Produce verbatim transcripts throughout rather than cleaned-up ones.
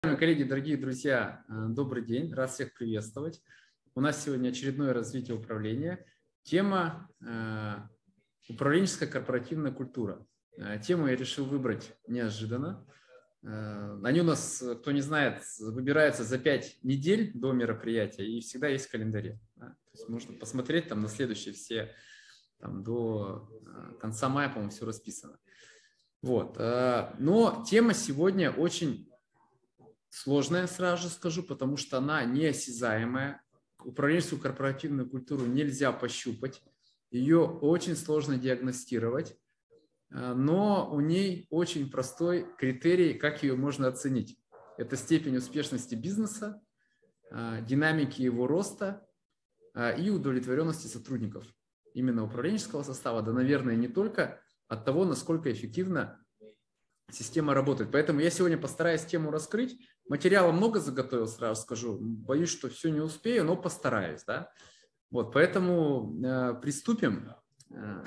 Коллеги, дорогие друзья, добрый день, рад всех приветствовать. У нас сегодня очередное развитие управления. Тема управленческая корпоративная культура. Тему я решил выбрать неожиданно. Они у нас, кто не знает, выбираются за пять недель до мероприятия и всегда есть в календаре. То есть можно посмотреть там на следующие все, там, до конца мая, по-моему, все расписано. Вот. Но тема сегодня очень сложная, сразу же скажу, потому что она неосязаемая. Управленческую корпоративную культуру нельзя пощупать, ее очень сложно диагностировать, но у ней очень простой критерий, как ее можно оценить. Это степень успешности бизнеса, динамики его роста и удовлетворенности сотрудников. Именно управленческого состава, да, наверное, не только от того, насколько эффективно система работает. Поэтому я сегодня постараюсь тему раскрыть. Материала много заготовил, сразу скажу. Боюсь, что все не успею, но постараюсь. Да? Вот, поэтому э, приступим. Э,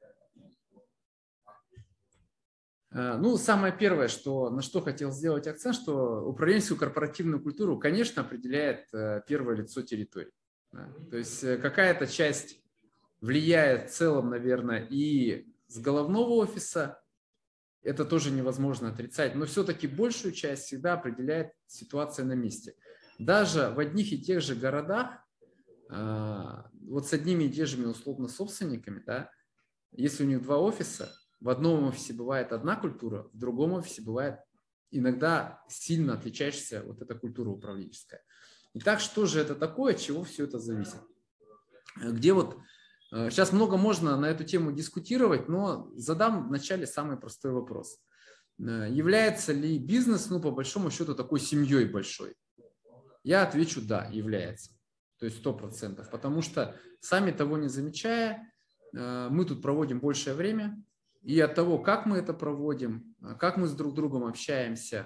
ну, самое первое, что, на что хотел сделать акцент, что управленческую корпоративную культуру, конечно, определяет э, первое лицо территории. Да? То есть э, какая-то часть влияет в целом, наверное, и с головного офиса. Это тоже невозможно отрицать, но все-таки большую часть всегда определяет ситуация на месте. Даже в одних и тех же городах, вот с одними и теми же условно собственниками, да, если у них два офиса, в одном офисе бывает одна культура, в другом офисе бывает иногда сильно отличающаяся вот эта культура управленческая. Итак, что же это такое, от чего все это зависит? Где вот Сейчас много можно на эту тему дискутировать, но задам вначале самый простой вопрос. Является ли бизнес, ну, по большому счету, такой семьей большой? Я отвечу да, является. То есть сто процентов. Потому что, сами того не замечая, мы тут проводим большее время. И от того, как мы это проводим, как мы с друг другом общаемся,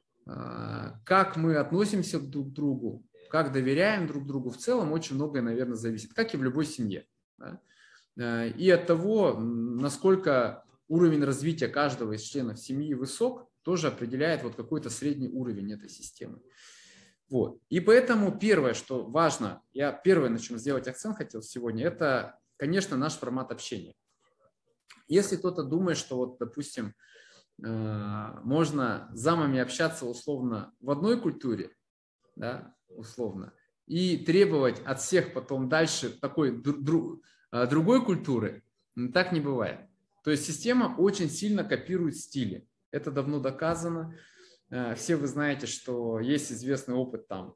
как мы относимся друг к другу, как доверяем друг другу, в целом очень многое, наверное, зависит. Как и в любой семье. И от того, насколько уровень развития каждого из членов семьи высок, тоже определяет вот какой-то средний уровень этой системы. Вот. И поэтому первое, что важно, я первое, на чем сделать акцент хотел сегодня, это, конечно, наш формат общения. Если кто-то думает, что вот, допустим, можно с замами общаться условно в одной культуре, да, условно, и требовать от всех потом дальше такой дру, другой культуры, так не бывает. То есть система очень сильно копирует стили. Это давно доказано. Все вы знаете, что есть известный опыт там,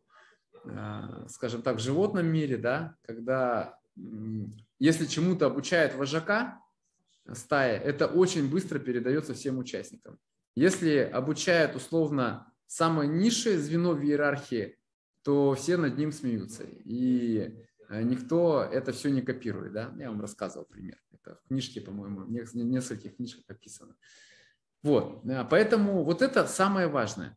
скажем так, в животном мире, да, когда если чему-то обучают вожака стаи, это очень быстро передается всем участникам. Если обучают условно самое низшее звено в иерархии, то все над ним смеются. И никто это все не копирует. Да? Я вам рассказывал пример. Это в книжке, по-моему, в нескольких книжках описано. Вот. Поэтому вот это самое важное.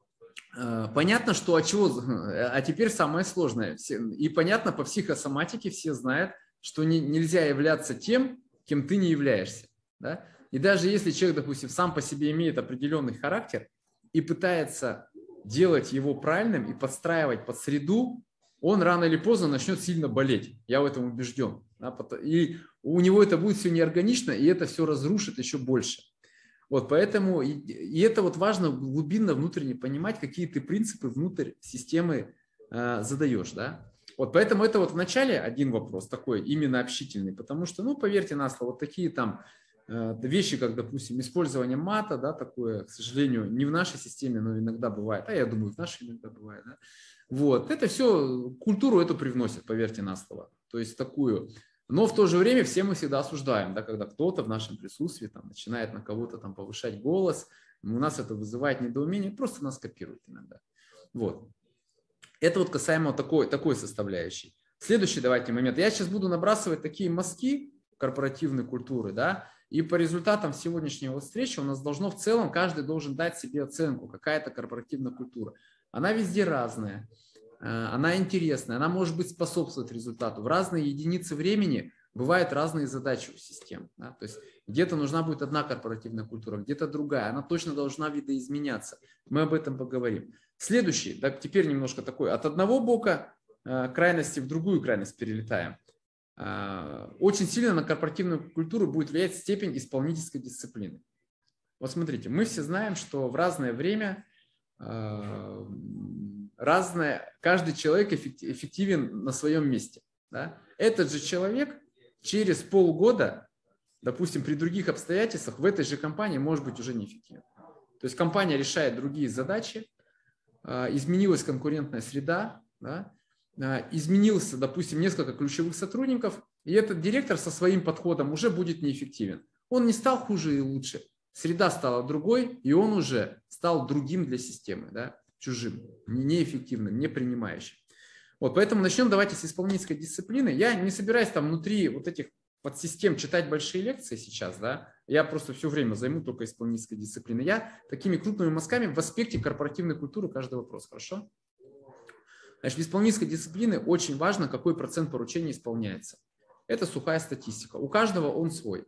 Понятно, что от чего... А теперь самое сложное. И понятно, по психосоматике все знают, что не, нельзя являться тем, кем ты не являешься. Да? И даже если человек, допустим, сам по себе имеет определенный характер и пытается делать его правильным и подстраивать под среду, он рано или поздно начнет сильно болеть. Я в этом убежден. И у него это будет все неорганично, и это все разрушит еще больше. Вот поэтому, и, и это вот важно глубинно внутренне понимать, какие ты принципы внутрь системы э, задаешь. Да? Вот поэтому это вот вначале один вопрос такой, именно общительный, потому что, ну, поверьте на слово, вот такие там вещи, как, допустим, использование мата, да, такое, к сожалению, не в нашей системе, но иногда бывает, а я думаю, в нашей иногда бывает, да. Вот, это все, культуру эту привносит, поверьте на слово, то есть такую, но в то же время все мы всегда осуждаем, да, когда кто-то в нашем присутствии там начинает на кого-то там повышать голос, у нас это вызывает недоумение, просто нас копируют иногда, вот. Это вот касаемо такой, такой составляющей. Следующий, давайте, момент, я сейчас буду набрасывать такие мазки корпоративной культуры, да, и по результатам сегодняшней вот встречи у нас должно в целом, каждый должен дать себе оценку, какая-то корпоративная культура. Она везде разная, она интересная, она может быть способствовать результату. В разные единицы времени, в бывают разные задачи у систем. Да? То есть где-то нужна будет одна корпоративная культура, где-то другая. Она точно должна видоизменяться. Мы об этом поговорим. Следующий, да, теперь немножко такой, от одного бока э, крайности в другую крайность перелетаем. Э, очень сильно на корпоративную культуру будет влиять степень исполнительской дисциплины. Вот смотрите, мы все знаем, что в разное время э, разное, каждый человек эффективен на своем месте. Да? Этот же человек через полгода, допустим, при других обстоятельствах в этой же компании может быть уже неэффективен. То есть компания решает другие задачи, изменилась конкурентная среда, да, изменился, допустим, несколько ключевых сотрудников, и этот директор со своим подходом уже будет неэффективен. Он не стал хуже и лучше. Среда стала другой, и он уже стал другим для системы, да, чужим, неэффективным, не принимающим. Вот, поэтому начнем давайте с исполнительской дисциплины. Я не собираюсь там внутри вот этих подсистем читать большие лекции сейчас, да, я просто все время займу только исполнительской дисциплиной. Я такими крупными мазками в аспекте корпоративной культуры каждый вопрос, хорошо? Значит, в исполнительской дисциплине очень важно, какой процент поручений исполняется. Это сухая статистика. У каждого он свой.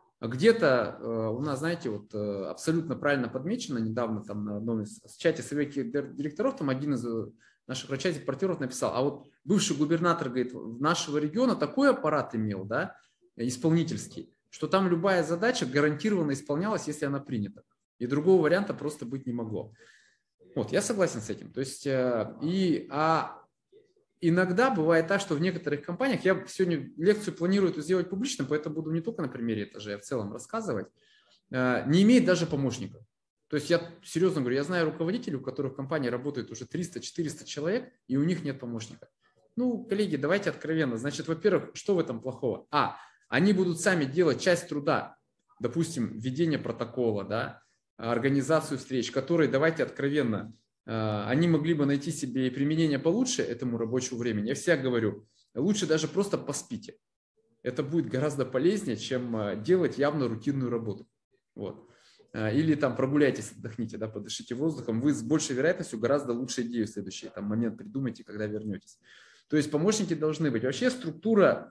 Где-то э, у нас, знаете, вот э, абсолютно правильно подмечено, недавно там на одном из в чате совета директоров, там один из наших врачей партнеров написал, а вот бывший губернатор, говорит, нашего региона такой аппарат имел, да, исполнительский, что там любая задача гарантированно исполнялась, если она принята. И другого варианта просто быть не могло. Вот, я согласен с этим. То есть, э, и, а иногда бывает так, что в некоторых компаниях, я сегодня лекцию планирую эту сделать публично, поэтому буду не только на примере этажа, а в целом рассказывать, э, не имеет даже помощников. То есть я серьезно говорю, я знаю руководителей, у которых в компании работает уже триста-четыреста человек, и у них нет помощника. Ну, коллеги, давайте откровенно. Значит, во-первых, что в этом плохого? А, они будут сами делать часть труда, допустим, введение протокола, да, организацию встреч, которые, давайте откровенно, они могли бы найти себе применение получше этому рабочему времени. Я всегда говорю, лучше даже просто поспите. Это будет гораздо полезнее, чем делать явно рутинную работу. Вот. Или там прогуляйтесь, отдохните, да, подышите воздухом. Вы с большей вероятностью гораздо лучше идею в следующий там, момент придумайте, когда вернетесь. То есть помощники должны быть. Вообще структура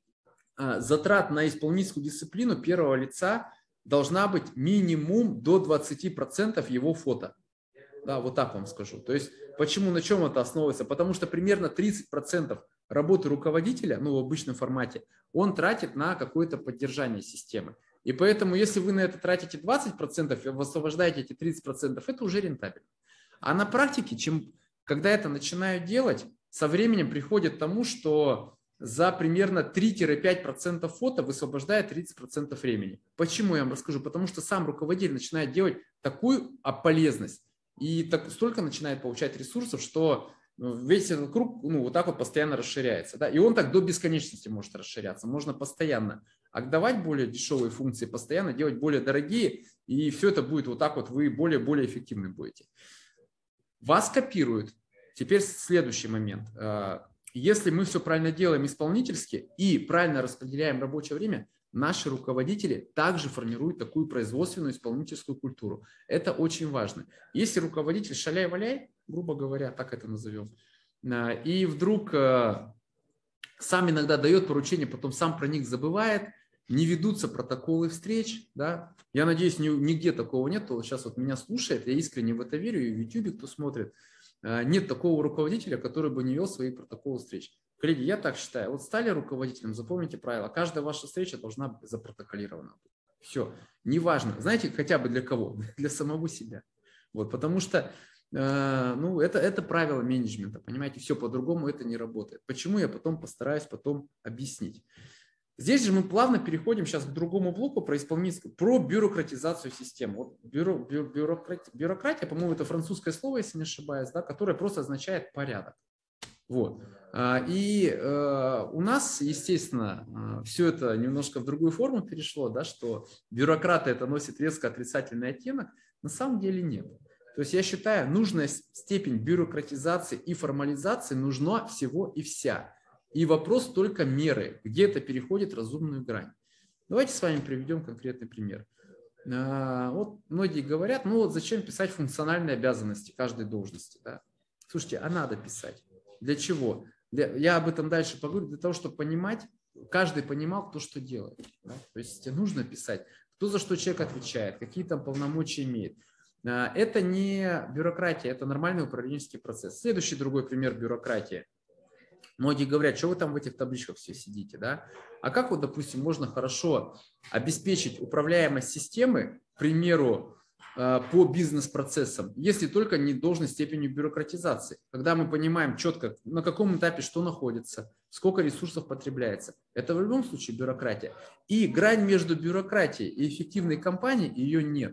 затрат на исполнительскую дисциплину первого лица должна быть минимум до двадцати процентов его фото. Да, вот так вам скажу. То есть почему, на чем это основывается? Потому что примерно тридцать процентов работы руководителя, ну в обычном формате, он тратит на какое-то поддержание системы. И поэтому, если вы на это тратите двадцать процентов и высвобождаете эти тридцать процентов, это уже рентабельно. А на практике, чем, когда это начинают делать, со временем приходит к тому, что за примерно три-пять процентов фото высвобождает тридцать процентов времени. Почему, я вам расскажу? Потому что сам руководитель начинает делать такую полезность и так, столько начинает получать ресурсов, что весь этот круг ну, вот так вот постоянно расширяется. Да? И он так до бесконечности может расширяться. Можно постоянно отдавать более дешевые функции, постоянно делать более дорогие, и все это будет вот так вот, вы более-более эффективны будете. Вас копируют. Теперь следующий момент. Если мы все правильно делаем исполнительски и правильно распределяем рабочее время, наши руководители также формируют такую производственную исполнительскую культуру. Это очень важно. Если руководитель шаляй-валяй, грубо говоря, так это назовем, и вдруг сам иногда дает поручение, потом сам про них забывает, не ведутся протоколы встреч, да, я надеюсь, нигде такого нет, кто сейчас вот меня слушает, я искренне в это верю, и в ютубе кто смотрит, нет такого руководителя, который бы не вел свои протоколы встреч. Коллеги, я так считаю, вот стали руководителем, запомните правило, каждая ваша встреча должна быть запротоколирована. Все, неважно, знаете, хотя бы для кого? Для самого себя. Вот, потому что э, ну, это, это правило менеджмента, понимаете, все по-другому это не работает. Почему, я потом постараюсь потом объяснить. Здесь же мы плавно переходим сейчас к другому блоку про исполнительскую, про бюрократизацию системы. Вот бюро, бю, бюрократия, бюрократия, по-моему, это французское слово, если не ошибаюсь, да, которое просто означает порядок. Вот. И э, у нас, естественно, все это немножко в другую форму перешло, да, что бюрократы это носит резко отрицательный оттенок. На самом деле нет. То есть я считаю, нужная степень бюрократизации и формализации нужна всего и вся. И вопрос только меры, где это переходит разумную грань. Давайте с вами приведем конкретный пример. Вот многие говорят, ну вот зачем писать функциональные обязанности каждой должности. Да? Слушайте, а надо писать. Для чего? Для, я об этом дальше поговорю. Для того, чтобы понимать, каждый понимал, кто что делает. Да? То есть нужно писать, кто за что человек отвечает, какие там полномочия имеет. Это не бюрократия, это нормальный управленческий процесс. Следующий другой пример бюрократии. Многие говорят, что вы там в этих табличках все сидите, да? А как вот, допустим, можно хорошо обеспечить управляемость системы, к примеру, по бизнес-процессам, если только не должной степенью бюрократизации. Когда мы понимаем четко, на каком этапе что находится, сколько ресурсов потребляется. Это в любом случае бюрократия. И грань между бюрократией и эффективной компанией, ее нет.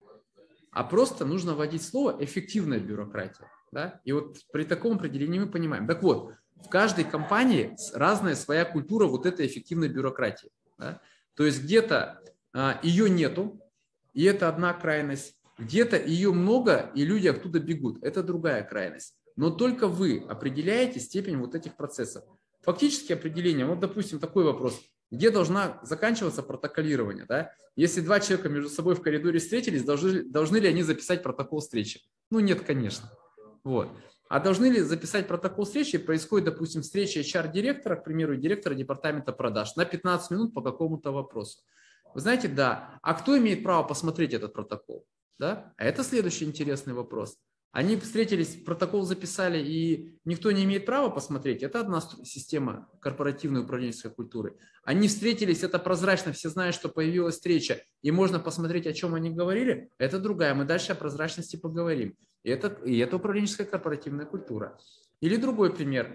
А просто нужно вводить слово «эффективная бюрократия». Да? И вот при таком определении мы понимаем. Так вот, в каждой компании разная своя культура вот этой эффективной бюрократии. Да? То есть где-то а, ее нету, и это одна крайность. Где-то ее много, и люди оттуда бегут. Это другая крайность. Но только вы определяете степень вот этих процессов. Фактически определение. Вот, допустим, такой вопрос. Где должна заканчиваться протоколирование? Да? Если два человека между собой в коридоре встретились, должны, должны ли они записать протокол встречи? Ну, нет, конечно. Вот. А должны ли записать протокол встречи? Происходит, допустим, встреча эйч ар-директора, к примеру, директора департамента продаж на пятнадцать минут по какому-то вопросу. Вы знаете, да. А кто имеет право посмотреть этот протокол? Да? А это следующий интересный вопрос. Они встретились, протокол записали, и никто не имеет права посмотреть. Это одна система корпоративной управленческой культуры. Они встретились, это прозрачно, все знают, что появилась встреча, и можно посмотреть, о чем они говорили. Это другая. Мы дальше о прозрачности поговорим. И это, и это управленческая корпоративная культура. Или другой пример.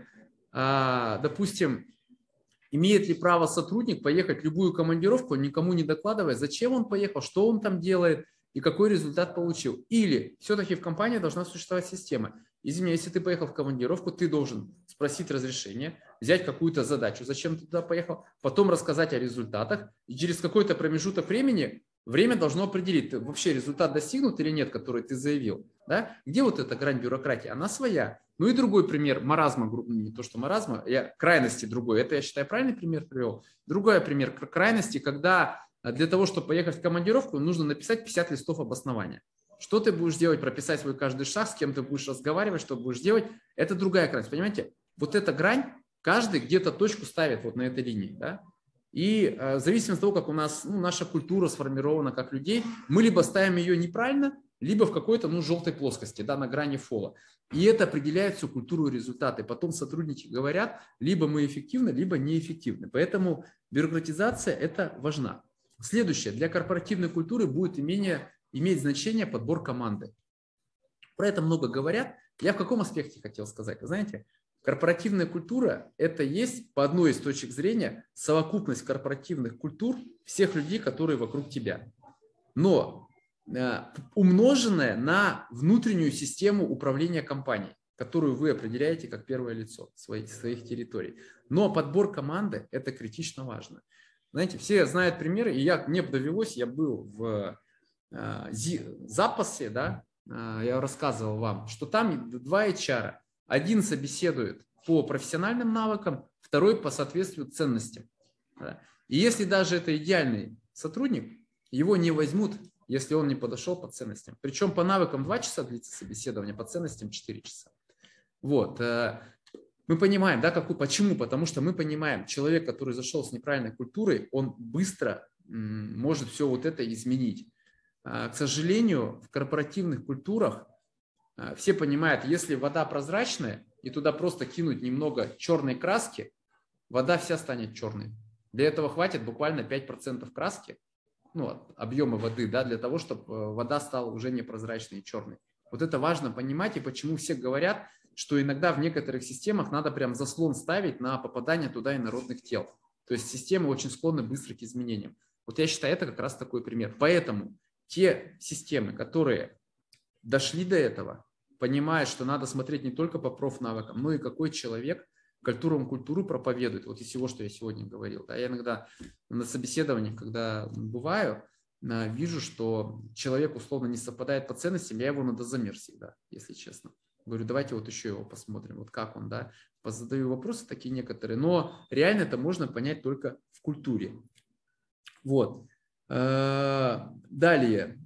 А, допустим, имеет ли право сотрудник поехать в любую командировку, никому не докладывая, зачем он поехал, что он там делает, и какой результат получил. Или все-таки в компании должна существовать система. Извини, если ты поехал в командировку, ты должен спросить разрешение, взять какую-то задачу, зачем ты туда поехал, потом рассказать о результатах, и через какой-то промежуток времени время должно определить, вообще результат достигнут или нет, который ты заявил. Да? Где вот эта грань бюрократии? Она своя. Ну и другой пример маразма, не то что маразма, я, крайности другой. Это, я считаю, правильный пример привел. Другой пример крайности, когда для того, чтобы поехать в командировку, нужно написать пятьдесят листов обоснования. Что ты будешь делать, прописать свой каждый шаг, с кем ты будешь разговаривать, что будешь делать, это другая крайность. Понимаете, вот эта грань, каждый где-то точку ставит вот на этой линии. Да? И э, в зависимости от того, как у нас ну, наша культура сформирована как людей, мы либо ставим ее неправильно, либо в какой-то ну, желтой плоскости, да, на грани фола. И это определяет всю культуру и результаты. Потом сотрудники говорят, либо мы эффективны, либо неэффективны. Поэтому бюрократизация – это важна. Следующее. Для корпоративной культуры будет имение, иметь значение подбор команды. Про это много говорят. Я в каком аспекте хотел сказать? Вы знаете, корпоративная культура – это есть, по одной из точек зрения, совокупность корпоративных культур всех людей, которые вокруг тебя. Но э, умноженная на внутреннюю систему управления компанией, которую вы определяете как первое лицо своих, своих территорий. Но подбор команды – это критично важно. Знаете, все знают примеры, и я, мне довелось, я был в э, запасе, да, э, я рассказывал вам, что там два эйч ар. Один собеседует по профессиональным навыкам, второй по соответствию ценностям. Да. И если даже это идеальный сотрудник, его не возьмут, если он не подошел по ценностям. Причем по навыкам два часа длится собеседование, по ценностям четыре часа. Вот. Э, Мы понимаем, да, какую, почему? Потому что мы понимаем, человек, который зашел с неправильной культурой, он быстро м, может все вот это изменить. А, к сожалению, в корпоративных культурах а, все понимают, если вода прозрачная и туда просто кинуть немного черной краски, вода вся станет черной. Для этого хватит буквально пять процентов краски, ну, объема воды, да, для того, чтобы вода стала уже непрозрачной и черной. Вот это важно понимать, и почему все говорят, что иногда в некоторых системах надо прям заслон ставить на попадание туда инородных тел. То есть системы очень склонны быстро к изменениям. Вот я считаю, это как раз такой пример. Поэтому те системы, которые дошли до этого, понимают, что надо смотреть не только по профнавыкам, но и какой человек культуру, культуру проповедует. Вот из всего, что я сегодня говорил. Да, я иногда на собеседованиях, когда бываю, вижу, что человек условно не совпадает по ценностям, я его на дозамер всегда, если честно. Говорю, давайте вот еще его посмотрим, вот как он, да. Задаю вопросы такие некоторые, но реально это можно понять только в культуре. Вот. Далее.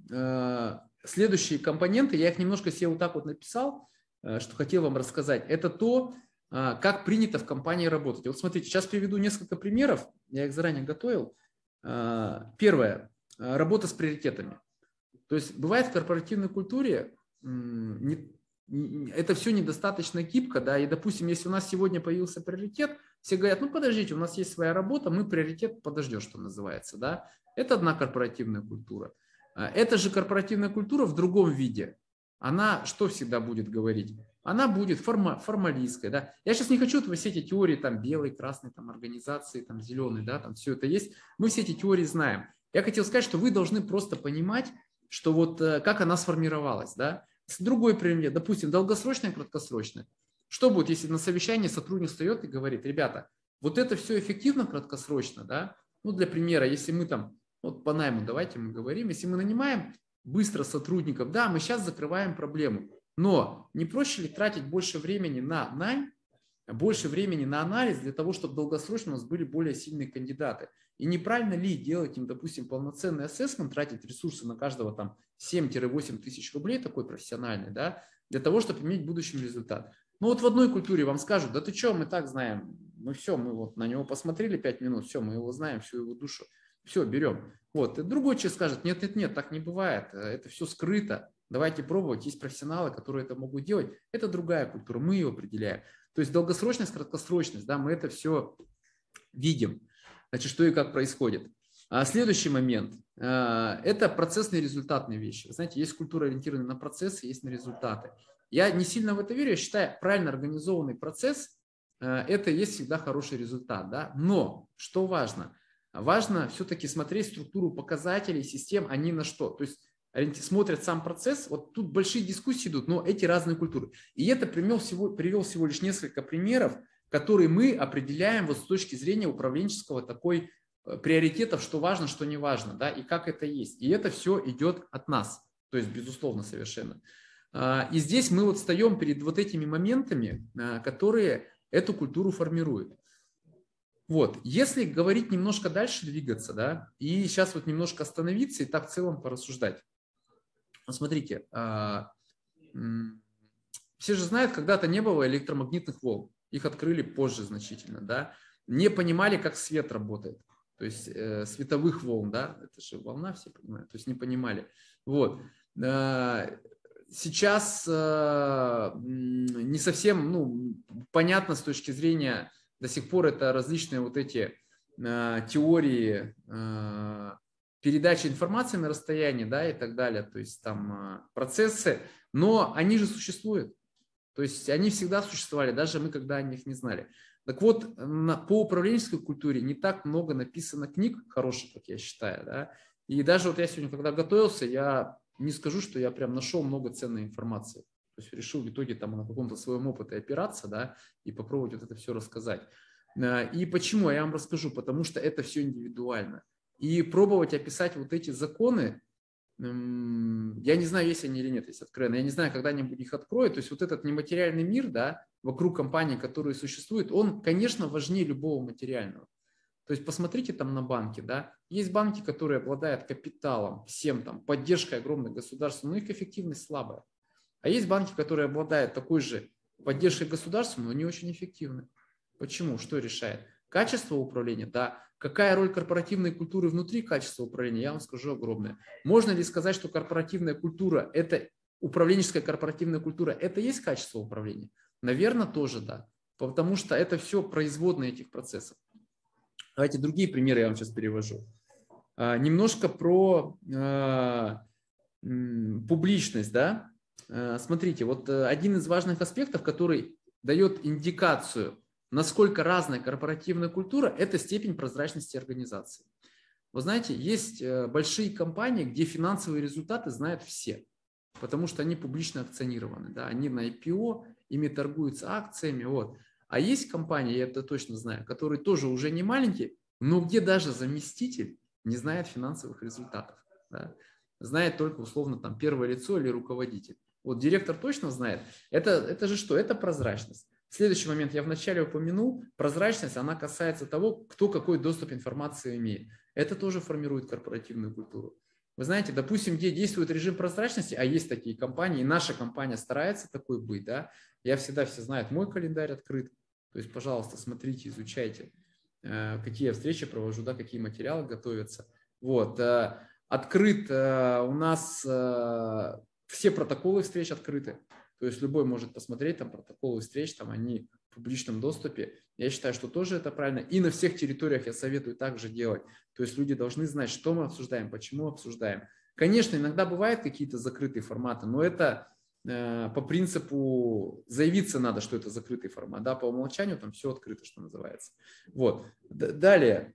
Следующие компоненты, я их немножко себе вот так вот написал, что хотел вам рассказать. Это то, как принято в компании работать. Вот смотрите, сейчас приведу несколько примеров, я их заранее готовил. Первое. Работа с приоритетами. То есть бывает в корпоративной культуре это все недостаточно гибко, да, и, допустим, если у нас сегодня появился приоритет, все говорят, ну, подождите, у нас есть своя работа, мы приоритет подождем, что называется, да. Это одна корпоративная культура. Эта же корпоративная культура в другом виде. Она что всегда будет говорить? Она будет форма, формалистской, да. Я сейчас не хочу вот все эти теории, там, белой, красной, там, организации, там, зеленой, да, там, все это есть. Мы все эти теории знаем. Я хотел сказать, что вы должны просто понимать, что вот как она сформировалась, да. Другой пример, допустим, долгосрочное, краткосрочное. Что будет, если на совещании сотрудник встает и говорит, ребята, вот это все эффективно краткосрочно, да? Ну, для примера, если мы там, вот по найму давайте мы говорим, если мы нанимаем быстро сотрудников, да, мы сейчас закрываем проблему, но не проще ли тратить больше времени на найм, больше времени на анализ для того, чтобы долгосрочно у нас были более сильные кандидаты? И неправильно ли делать им, допустим, полноценный ассессмент, тратить ресурсы на каждого там семь-восемь тысяч рублей, такой профессиональный, да, для того, чтобы иметь в будущем результат. Ну вот в одной культуре вам скажут, да ты что, мы так знаем, мы все, мы вот на него посмотрели пять минут, все, мы его знаем, всю его душу, все, берем. Вот, и другой человек скажет, нет, нет, нет, так не бывает, это все скрыто, давайте пробовать, есть профессионалы, которые это могут делать, это другая культура, мы ее определяем. То есть долгосрочность, краткосрочность, да, мы это все видим. Значит, что и как происходит. А следующий момент – это процессно-результатные вещи. Вы знаете, есть культура, ориентированная на процессы, есть на результаты. Я не сильно в это верю, я считаю, правильно организованный процесс – это и есть всегда хороший результат. Да? Но, что важно? Важно все-таки смотреть структуру показателей, систем, они на что. То есть смотрят сам процесс, вот тут большие дискуссии идут, но эти разные культуры. И это привел всего, привел всего лишь несколько примеров, которые мы определяем вот с точки зрения управленческого такой приоритетов, что важно, что не важно, да, и как это есть. И это все идет от нас, то есть безусловно совершенно. И здесь мы вот встаем перед вот этими моментами, которые эту культуру формируют. Вот, если говорить немножко дальше, двигаться, да, и сейчас вот немножко остановиться и так в целом порассуждать. Смотрите, все же знают, когда-то не было электромагнитных волн. Их открыли позже значительно, да. Не понимали, как свет работает. То есть э, световых волн, да, это же волна, все понимают, то есть не понимали. Вот. Сейчас э, не совсем, ну, понятно с точки зрения, до сих пор это различные вот эти э, теории э, передачи информации на расстоянии, да, и так далее, то есть там э, процессы, но они же существуют. То есть они всегда существовали, даже мы когда о них не знали. Так вот, на, по управленческой культуре не так много написано книг хороших, как я считаю. Да? И даже вот я сегодня, когда готовился, я не скажу, что я прям нашел много ценной информации. То есть решил в итоге там на каком-то своем опыте опираться, да, и попробовать вот это все рассказать. И почему? Я вам расскажу. Потому что это все индивидуально. И пробовать описать вот эти законы, я не знаю, есть они или нет, если откровенно. Я не знаю, когда-нибудь их откроют. То есть вот этот нематериальный мир, да, вокруг компаний, которые существуют, он, конечно, важнее любого материального. То есть посмотрите там на банки, да. Есть банки, которые обладают капиталом, всем там, поддержкой огромной государства, но их эффективность слабая. А есть банки, которые обладают такой же поддержкой государства, но не очень эффективны. Почему? Что решает? Качество управления, да. Какая роль корпоративной культуры внутри качества управления, я вам скажу огромное. Можно ли сказать, что корпоративная культура, это управленческая корпоративная культура, это и есть качество управления? Наверное, тоже да. Потому что это все производные этих процессов. Давайте другие примеры я вам сейчас перевожу. А, немножко про а, м, публичность, да. А, смотрите, вот один из важных аспектов, который дает индикацию, насколько разная корпоративная культура, это степень прозрачности организации. Вы знаете, есть большие компании, где финансовые результаты знают все, потому что они публично акционированы, да, они на ай пи о, ими торгуются акциями, вот. А есть компании, я это точно знаю, которые тоже уже не маленькие, но где даже заместитель не знает финансовых результатов, да, знает только условно там первое лицо или руководитель. Вот директор точно знает. Это, это же что? Это прозрачность. Следующий момент, я вначале упомянул, прозрачность, она касается того, кто какой доступ к информации имеет. Это тоже формирует корпоративную культуру. Вы знаете, допустим, где действует режим прозрачности, а есть такие компании, и наша компания старается такой быть, да, я всегда, все знают, мой календарь открыт, То есть, пожалуйста, смотрите, изучайте, какие я встречи провожу, да, какие материалы готовятся. Вот. Открыт у нас все протоколы встреч открыты. То есть любой может посмотреть там протоколы встреч, там они в публичном доступе. Я считаю, что тоже это правильно. И на всех территориях я советую также делать. То есть люди должны знать, что мы обсуждаем, почему обсуждаем. Конечно, иногда бывают какие-то закрытые форматы, но это э, по принципу заявиться надо, что это закрытый формат. Да, по умолчанию там все открыто, что называется. Вот. Далее.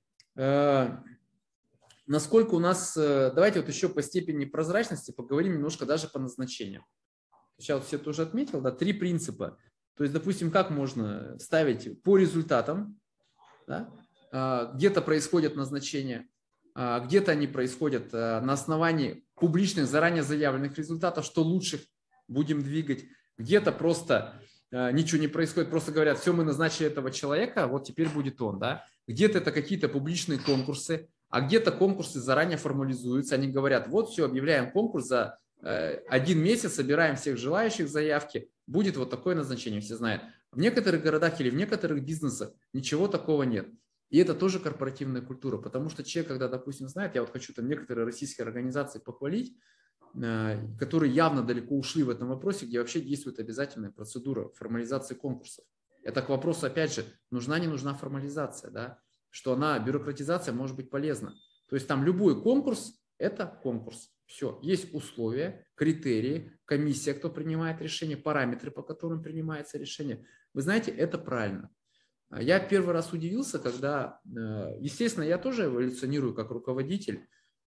Э, насколько у нас... Э, давайте вот еще по степени прозрачности поговорим немножко даже по назначению. Сейчас все тоже отметил, да, три принципа. То есть, допустим, как можно ставить по результатам, да? а, где-то происходят назначения, а, где-то они происходят а, на основании публичных, заранее заявленных результатов, что лучше будем двигать, где-то просто а, ничего не происходит, просто говорят, все, мы назначили этого человека, вот теперь будет он, да? Где-то это какие-то публичные конкурсы, а где-то конкурсы заранее формализуются, они говорят, вот все, объявляем конкурс за один месяц, собираем всех желающих заявки, будет вот такое назначение, все знают. В некоторых городах или в некоторых бизнесах ничего такого нет. И это тоже корпоративная культура, потому что человек, когда, допустим, знает, я вот хочу там некоторые российские организации похвалить, которые явно далеко ушли в этом вопросе, где вообще действует обязательная процедура формализации конкурсов. Это к вопросу, опять же, нужна, не нужна формализация, да? Что она, бюрократизация может быть полезна. То есть там любой конкурс – это конкурс. Все, есть условия, критерии, комиссия, кто принимает решение, параметры, по которым принимается решение. Вы знаете, это правильно. Я первый раз удивился, когда, естественно, я тоже эволюционирую как руководитель.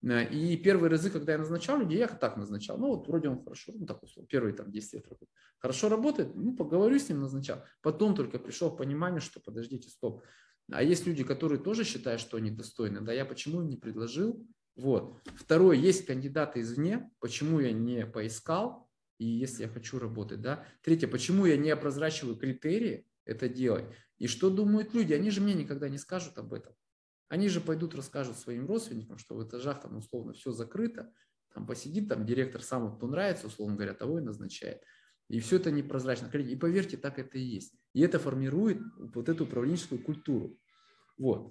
И первые разы, когда я назначал людей, я их так назначал. Ну вот вроде он хорошо, ну так условно, первые там десять лет работает. Хорошо работает, ну поговорю с ним, назначал. Потом только пришел к пониманию, что подождите, стоп. А есть люди, которые тоже считают, что они достойны. Да я почему им не предложил? Вот. Второе, есть кандидаты извне, почему я не поискал, и если я хочу работать, да. Третье, почему я не прозрачиваю критерии это делать. И что думают люди, они же мне никогда не скажут об этом. Они же пойдут, расскажут своим родственникам, что в этажах там условно все закрыто, там посидит там директор сам, кто нравится, условно говоря, того и назначает. И все это непрозрачно. И поверьте, так это и есть. И это формирует вот эту управленческую культуру. Вот.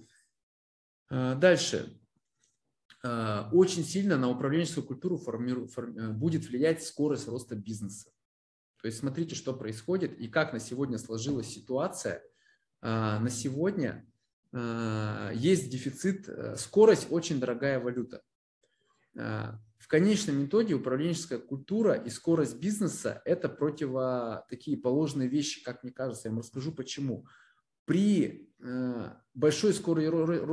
Дальше. Очень сильно на управленческую культуру формиру, форми, будет влиять скорость роста бизнеса. То есть смотрите, что происходит и как на сегодня сложилась ситуация. На сегодня есть дефицит, скорость очень дорогая валюта. В конечном итоге управленческая культура и скорость бизнеса – это противо такие положенные вещи, как мне кажется. Я вам расскажу почему. При большой скорости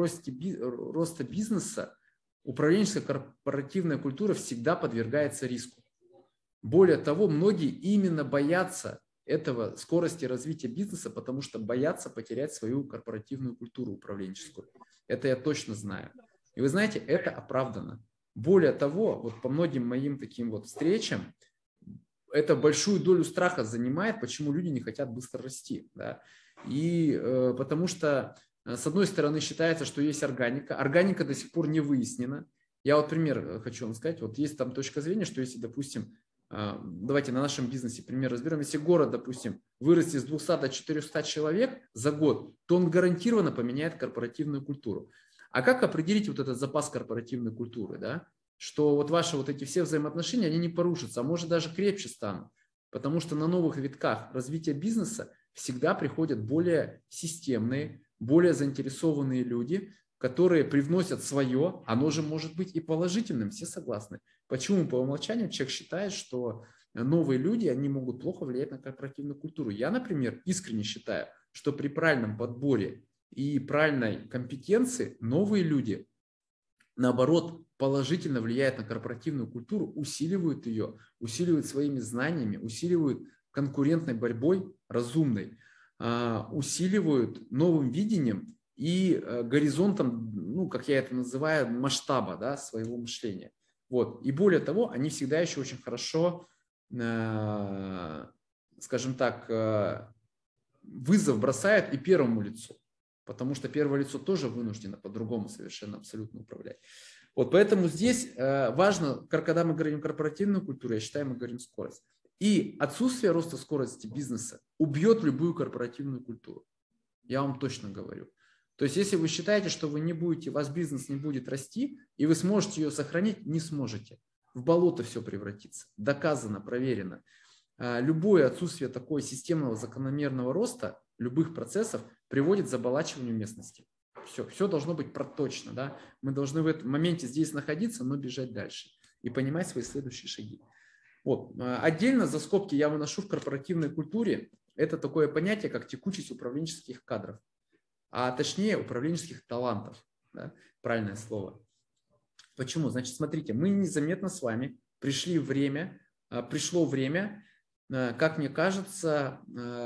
роста бизнеса управленческая корпоративная культура всегда подвергается риску. Более того, многие именно боятся этого скорости развития бизнеса, потому что боятся потерять свою корпоративную культуру управленческую. Это я точно знаю. И вы знаете, это оправдано. Более того, вот по многим моим таким вот встречам, это большую долю страха занимает, почему люди не хотят быстро расти. Да? И э, потому что с одной стороны считается, что есть органика. Органика до сих пор не выяснена. Я вот пример хочу вам сказать. Вот есть там точка зрения, что если, допустим, давайте на нашем бизнесе пример разберем. Если город, допустим, вырастет с двухсот до четырехсот человек за год, то он гарантированно поменяет корпоративную культуру. А как определить вот этот запас корпоративной культуры? Да? Что вот ваши вот эти все взаимоотношения, они не порушатся, а может даже крепче станут. Потому что на новых витках развития бизнеса всегда приходят более системные, более заинтересованные люди, которые привносят свое, оно же может быть и положительным, все согласны. Почему по умолчанию человек считает, что новые люди, они могут плохо влиять на корпоративную культуру? Я, например, искренне считаю, что при правильном подборе и правильной компетенции новые люди, наоборот, положительно влияют на корпоративную культуру, усиливают ее, усиливают своими знаниями, усиливают конкурентной борьбой разумной, усиливают новым видением и горизонтом, ну, как я это называю, масштаба, да, своего мышления. Вот. И более того, они всегда еще очень хорошо, скажем так, вызов бросают и первому лицу, потому что первое лицо тоже вынуждено по-другому совершенно абсолютно управлять. Вот поэтому здесь важно, когда мы говорим корпоративную культуру, я считаю, мы говорим скорость. И отсутствие роста скорости бизнеса убьет любую корпоративную культуру. Я вам точно говорю. То есть, если вы считаете, что вы не будете, у вас бизнес не будет расти, и вы сможете ее сохранить, не сможете. В болото все превратится. Доказано, проверено. Любое отсутствие такого системного закономерного роста любых процессов приводит к заболачиванию местности. Все, все должно быть проточно. Да? Мы должны в этом моменте здесь находиться, но бежать дальше и понимать свои следующие шаги. Вот. Отдельно за скобки я выношу в корпоративной культуре это такое понятие, как текучесть управленческих кадров, а точнее управленческих талантов. Да? Правильное слово. Почему? Значит, смотрите, мы незаметно с вами пришли время, пришло время, как мне кажется,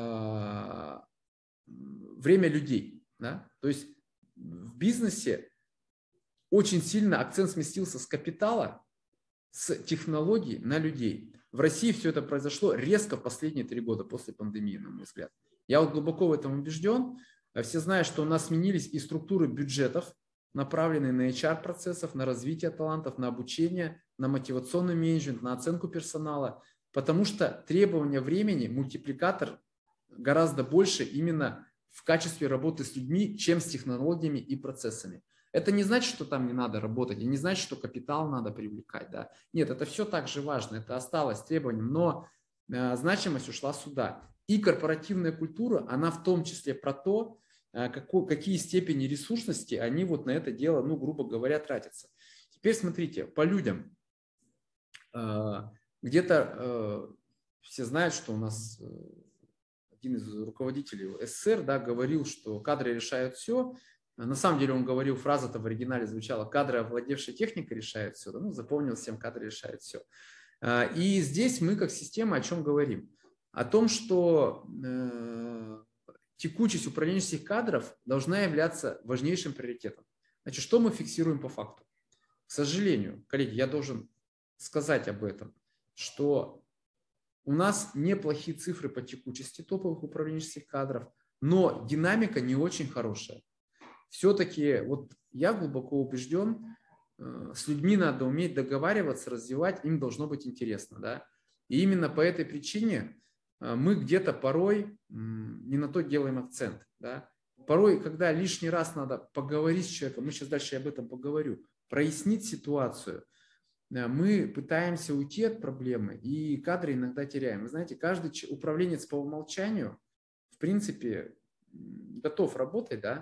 время людей. Да? То есть в бизнесе очень сильно акцент сместился с капитала, с технологий на людей. В России все это произошло резко в последние три года после пандемии, на мой взгляд. Я вот глубоко в этом убежден. Все знают, что у нас сменились и структуры бюджетов, направленные на эйч ар-процессов, на развитие талантов, на обучение, на мотивационный менеджмент, на оценку персонала, потому что требования времени, мультипликатор гораздо больше именно в качестве работы с людьми, чем с технологиями и процессами. Это не значит, что там не надо работать, и не значит, что капитал надо привлекать. Да? Нет, это все так же важно, это осталось требованием, но э, значимость ушла сюда. И корпоративная культура, она в том числе про то, э, какой, какие степени ресурсности они вот на это дело, ну, грубо говоря, тратятся. Теперь смотрите, по людям. Э, где-то э, все знают, что у нас... Э, один из руководителей эс эс эс эр, да, говорил, что кадры решают все. На самом деле он говорил, фраза-то в оригинале звучала: кадры, овладевшие техникой, решают все. Да? Ну, запомнил всем, кадры решают все. И здесь мы как система о чем говорим? О том, что э, текучесть управленческих кадров должна являться важнейшим приоритетом. Значит, что мы фиксируем по факту? К сожалению, коллеги, я должен сказать об этом, что у нас неплохие цифры по текучести топовых управленческих кадров, но динамика не очень хорошая. Все-таки вот я глубоко убежден, с людьми надо уметь договариваться, развивать, им должно быть интересно. Да? И именно по этой причине мы где-то порой не на то делаем акцент. Да? Порой, когда лишний раз надо поговорить с человеком, мы сейчас дальше об этом поговорю, прояснить ситуацию, мы пытаемся уйти от проблемы, и кадры иногда теряем. Вы знаете, каждый управленец по умолчанию, в принципе, готов работать, да,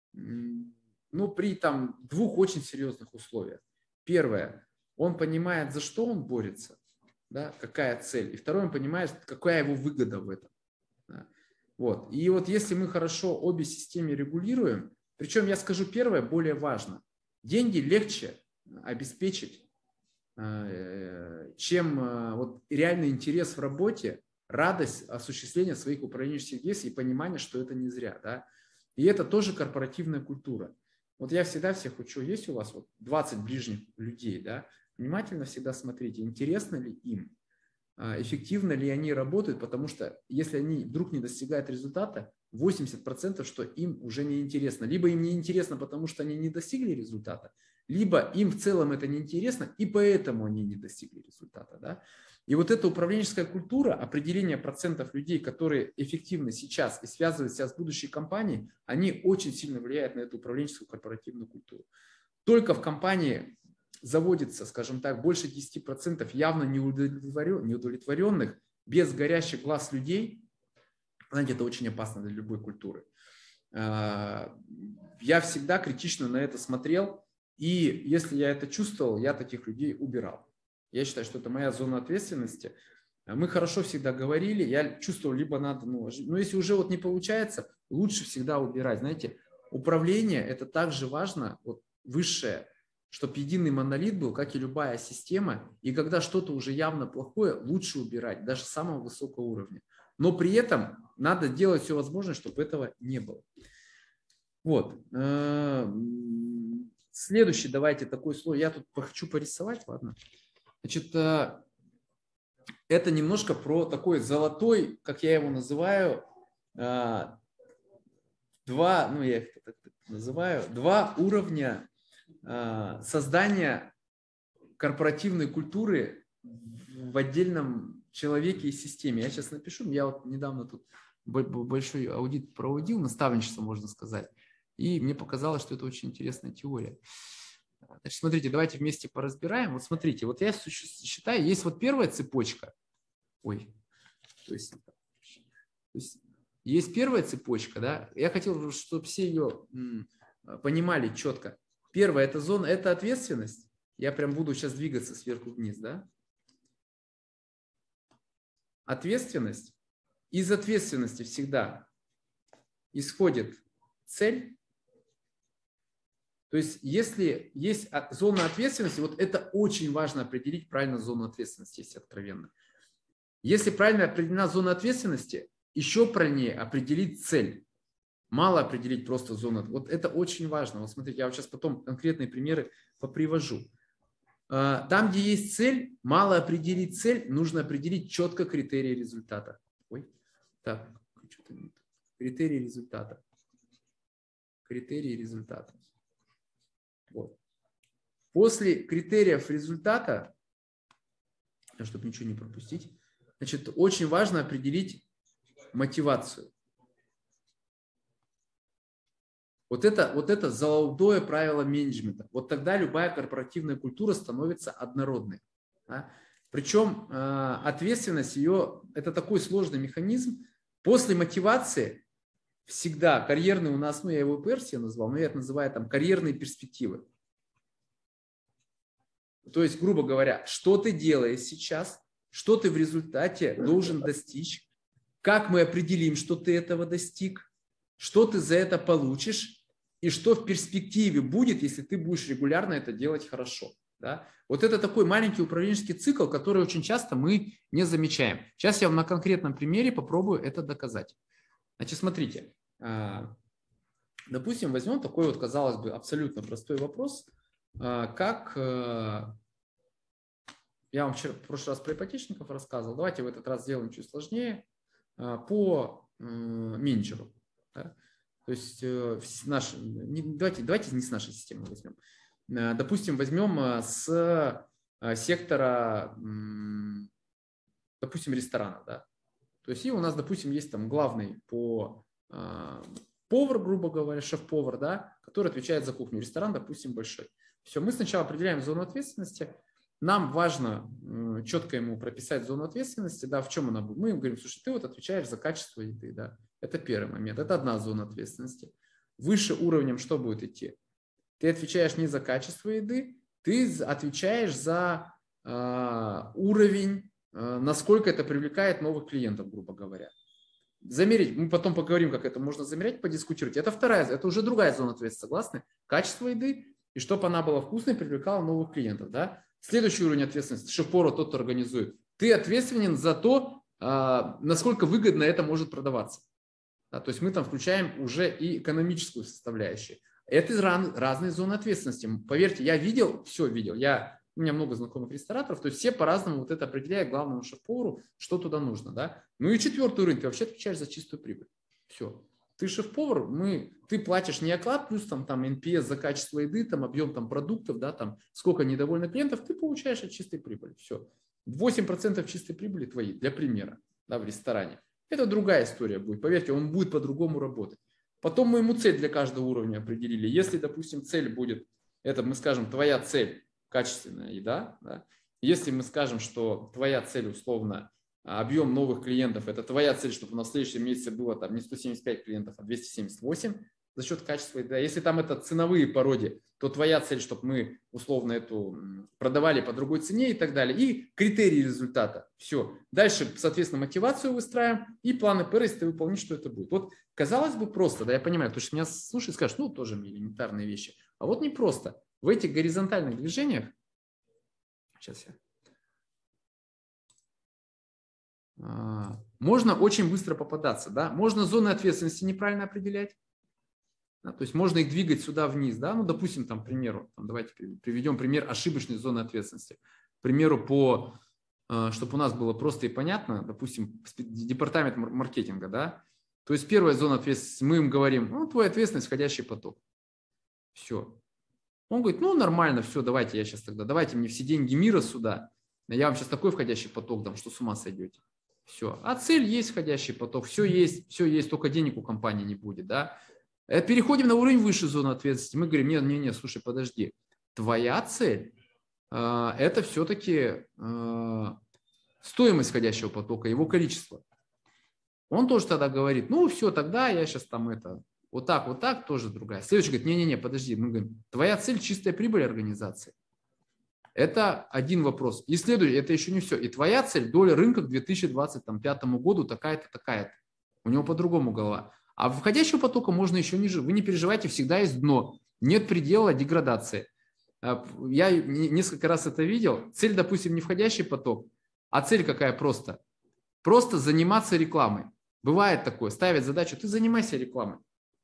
ну, при там двух очень серьезных условиях. Первое, он понимает, за что он борется, да, какая цель. И второе, он понимает, какая его выгода в этом. Да. Вот. И вот если мы хорошо обе системы регулируем, причем я скажу первое, более важно. Деньги легче обеспечить, чем вот реальный интерес в работе, радость осуществления своих управленческих действий и понимание, что это не зря. Да? И это тоже корпоративная культура. Вот я всегда всех учу, есть у вас вот двадцать ближних людей, да? Внимательно всегда смотрите, интересно ли им, эффективно ли они работают, потому что если они вдруг не достигают результата, восемьдесят процентов, что им уже не интересно. Либо им не интересно, потому что они не достигли результата, либо им в целом это не интересно, и поэтому они не достигли результата. Да? И вот эта управленческая культура, определение процентов людей, которые эффективны сейчас и связывают себя с будущей компанией, они очень сильно влияют на эту управленческую корпоративную культуру. Только в компании заводится, скажем так, больше десяти процентов явно неудовлетворенных, без горящих глаз людей. Знаете, это очень опасно для любой культуры. Я всегда критично на это смотрел, и если я это чувствовал, я таких людей убирал. Я считаю, что это моя зона ответственности. Мы хорошо всегда говорили, я чувствовал, либо надо, ну, но если уже вот не получается, лучше всегда убирать. Знаете, управление – это также важно, вот высшее, чтобы единый монолит был, как и любая система, и когда что-то уже явно плохое, лучше убирать, даже с самого высокого уровня. Но при этом надо делать все возможное, чтобы этого не было. Вот. Следующий, давайте такой слой. Я тут хочу порисовать, ладно. Значит, это немножко про такой золотой, как я его называю, два, ну я их так называю, два уровня создания корпоративной культуры в отдельном человеке и системе. Я сейчас напишу, я вот недавно тут большой аудит проводил, наставничество, можно сказать. И мне показалось, что это очень интересная теория. Значит, смотрите, давайте вместе поразбираем. Вот смотрите, вот я считаю, есть вот первая цепочка. Ой, то есть, то есть есть первая цепочка, да. Я хотел, чтобы все ее м, понимали четко. Первая – это зона, это ответственность. Я прям буду сейчас двигаться сверху вниз, да. Ответственность. Из ответственности всегда исходит цель. То есть, если есть зона ответственности, вот это очень важно определить правильно зону ответственности, если откровенно. Если правильно определена зона ответственности, еще правильнее определить цель. Мало определить просто зону. Вот это очень важно. Вот смотрите, я вот сейчас потом конкретные примеры попривожу. Там, где есть цель, мало определить цель, нужно определить четко критерии результата. Ой, так, что-то не так. Критерии результата. Критерии результата. Вот. После критериев результата, чтобы ничего не пропустить, значит, очень важно определить мотивацию. Вот это, вот это золотое правило менеджмента. Вот тогда любая корпоративная культура становится однородной. Да? Причем э, ответственность ее, это такой сложный механизм. После мотивации всегда карьерный у нас, ну я его персия назвал, но я это называю там карьерные перспективы. То есть, грубо говоря, что ты делаешь сейчас, что ты в результате должен достичь, как мы определим, что ты этого достиг, что ты за это получишь и что в перспективе будет, если ты будешь регулярно это делать хорошо. Да? Вот это такой маленький управленческий цикл, который очень часто мы не замечаем. Сейчас я вам на конкретном примере попробую это доказать. Значит, смотрите. Допустим, возьмем такой вот, казалось бы, абсолютно простой вопрос, как я вам вчера, в прошлый раз про ипотечников рассказывал. Давайте в этот раз сделаем чуть сложнее по менеджеру. Да? То есть наш, давайте, давайте не с нашей системы возьмем. Допустим, возьмем с сектора, допустим, ресторана. Да? То есть и у нас, допустим, есть там главный по повар, грубо говоря, шеф-повар, да, который отвечает за кухню. Ресторан, допустим, большой. Все, мы сначала определяем зону ответственности. Нам важно э, четко ему прописать зону ответственности, да, в чем она будет. Мы ему говорим, слушай, ты вот отвечаешь за качество еды, да. Это первый момент, это одна зона ответственности. Выше уровнем что будет идти? Ты отвечаешь не за качество еды, ты отвечаешь за э, уровень, э, насколько это привлекает новых клиентов, грубо говоря. Замерить, мы потом поговорим, как это можно замерять, подискутировать. Это вторая, это уже другая зона ответственности, согласны? Качество еды, и чтобы она была вкусной, привлекала новых клиентов, да. Следующий уровень ответственности, шеф-повар, тот, кто организует. Ты ответственен за то, насколько выгодно это может продаваться. Да, то есть мы там включаем уже и экономическую составляющую. Это разные зоны ответственности. Поверьте, я видел, все видел. Я, у меня много знакомых рестораторов, то есть все по-разному вот это определяют главному шеф-повару, что туда нужно. Да? Ну и четвертый уровень, ты вообще отвечаешь за чистую прибыль. Все. Ты шеф-повар, мы, ты платишь не оклад, плюс там, там эн пи эс за качество еды, там объем там, продуктов, да, там, сколько недовольных клиентов, ты получаешь от чистой прибыли. Все. восемь процентов чистой прибыли твои, для примера, да, в ресторане. Это другая история будет. Поверьте, он будет по-другому работать. Потом мы ему цель для каждого уровня определили. Если, допустим, цель будет, это мы скажем, твоя цель качественная еда. Да? Если мы скажем, что твоя цель условно объем новых клиентов, это твоя цель, чтобы у нас в следующем месяце было там не сто семьдесят пять клиентов, а двести семьдесят восемь за счет качества еды. Если там это ценовые пороги, то твоя цель, чтобы мы условно эту продавали по другой цене и так далее. И критерии результата. Все. Дальше, соответственно, мотивацию выстраиваем и планы ПР, если ты выполнишь, что это будет. Вот, казалось бы, просто, да, я понимаю, потому что меня слушают и скажут, ну, тоже мне элементарные вещи. А вот не просто. В этих горизонтальных движениях, сейчас я, можно очень быстро попадаться, да, можно зоны ответственности неправильно определять, да? То есть можно их двигать сюда вниз, да, ну, допустим, там, к примеру, там, давайте приведем пример ошибочной зоны ответственности, к примеру, по, чтобы у нас было просто и понятно, допустим, департамент маркетинга, да, то есть первая зона ответственности, мы им говорим, ну, твоя ответственность, входящий поток, все, он говорит, ну, нормально, все, давайте я сейчас тогда, давайте мне все деньги мира сюда, я вам сейчас такой входящий поток дам, что с ума сойдете. Все. А цель есть входящий поток, все есть, все есть, только денег у компании не будет, да. Переходим на уровень выше зоны ответственности. Мы говорим, нет, нет, нет, слушай, подожди, твоя цель э, это все-таки э, стоимость входящего потока, его количество. Он тоже тогда говорит, ну все, тогда я сейчас там это, вот так, вот так, тоже другая. Следующий говорит, не-не-не, подожди, мы говорим, твоя цель чистая прибыль организации. Это один вопрос. И следующий, это еще не все. И твоя цель, доля рынка к две тысячи двадцать пятому году такая-то, такая-то. У него по-другому голова. А входящего потока можно еще ниже. Вы не переживайте, всегда есть дно. Нет предела деградации. Я несколько раз это видел. Цель, допустим, не входящий поток, а цель какая просто? Просто заниматься рекламой. Бывает такое, ставят задачу, ты занимайся рекламой.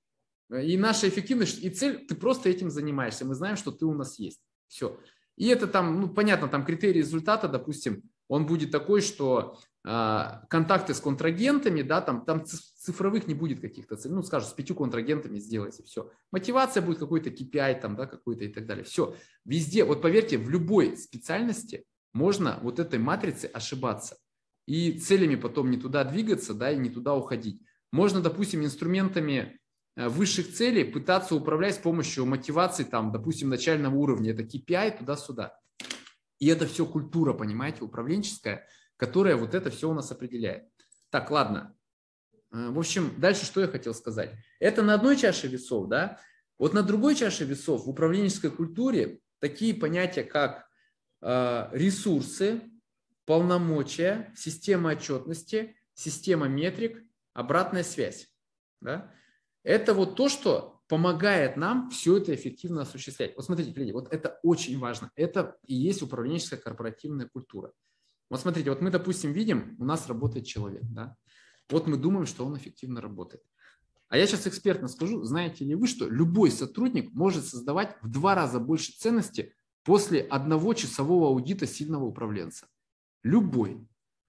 И наша эффективность, и цель, ты просто этим занимаешься. Мы знаем, что ты у нас есть. Все. И это там, ну, понятно, там критерий результата, допустим, он будет такой, что э, контакты с контрагентами, да, там, там цифровых не будет каких-то целей, ну, скажем, с пятью контрагентами сделайте, все. Мотивация будет какой-то кей пи ай, там, да, какой-то и так далее. Все. Везде, вот поверьте, в любой специальности можно вот этой матрице ошибаться. И целями потом не туда двигаться, да, и не туда уходить. Можно, допустим, инструментами высших целей пытаться управлять с помощью мотивации, там, допустим, начального уровня. Это кей пи ай туда-сюда. И это все культура, понимаете, управленческая, которая вот это все у нас определяет. Так, ладно. В общем, дальше что я хотел сказать. Это на одной чаше весов, да? Вот на другой чаше весов в управленческой культуре такие понятия, как э, ресурсы, полномочия, система отчетности, система метрик, обратная связь. Да? Это вот то, что помогает нам все это эффективно осуществлять. Вот смотрите, коллеги, вот это очень важно. Это и есть управленческая корпоративная культура. Вот смотрите, вот мы, допустим, видим, у нас работает человек. Да? Вот мы думаем, что он эффективно работает. А я сейчас экспертно скажу, знаете ли вы, что любой сотрудник может создавать в два раза больше ценности после одного часового аудита сильного управленца. Любой.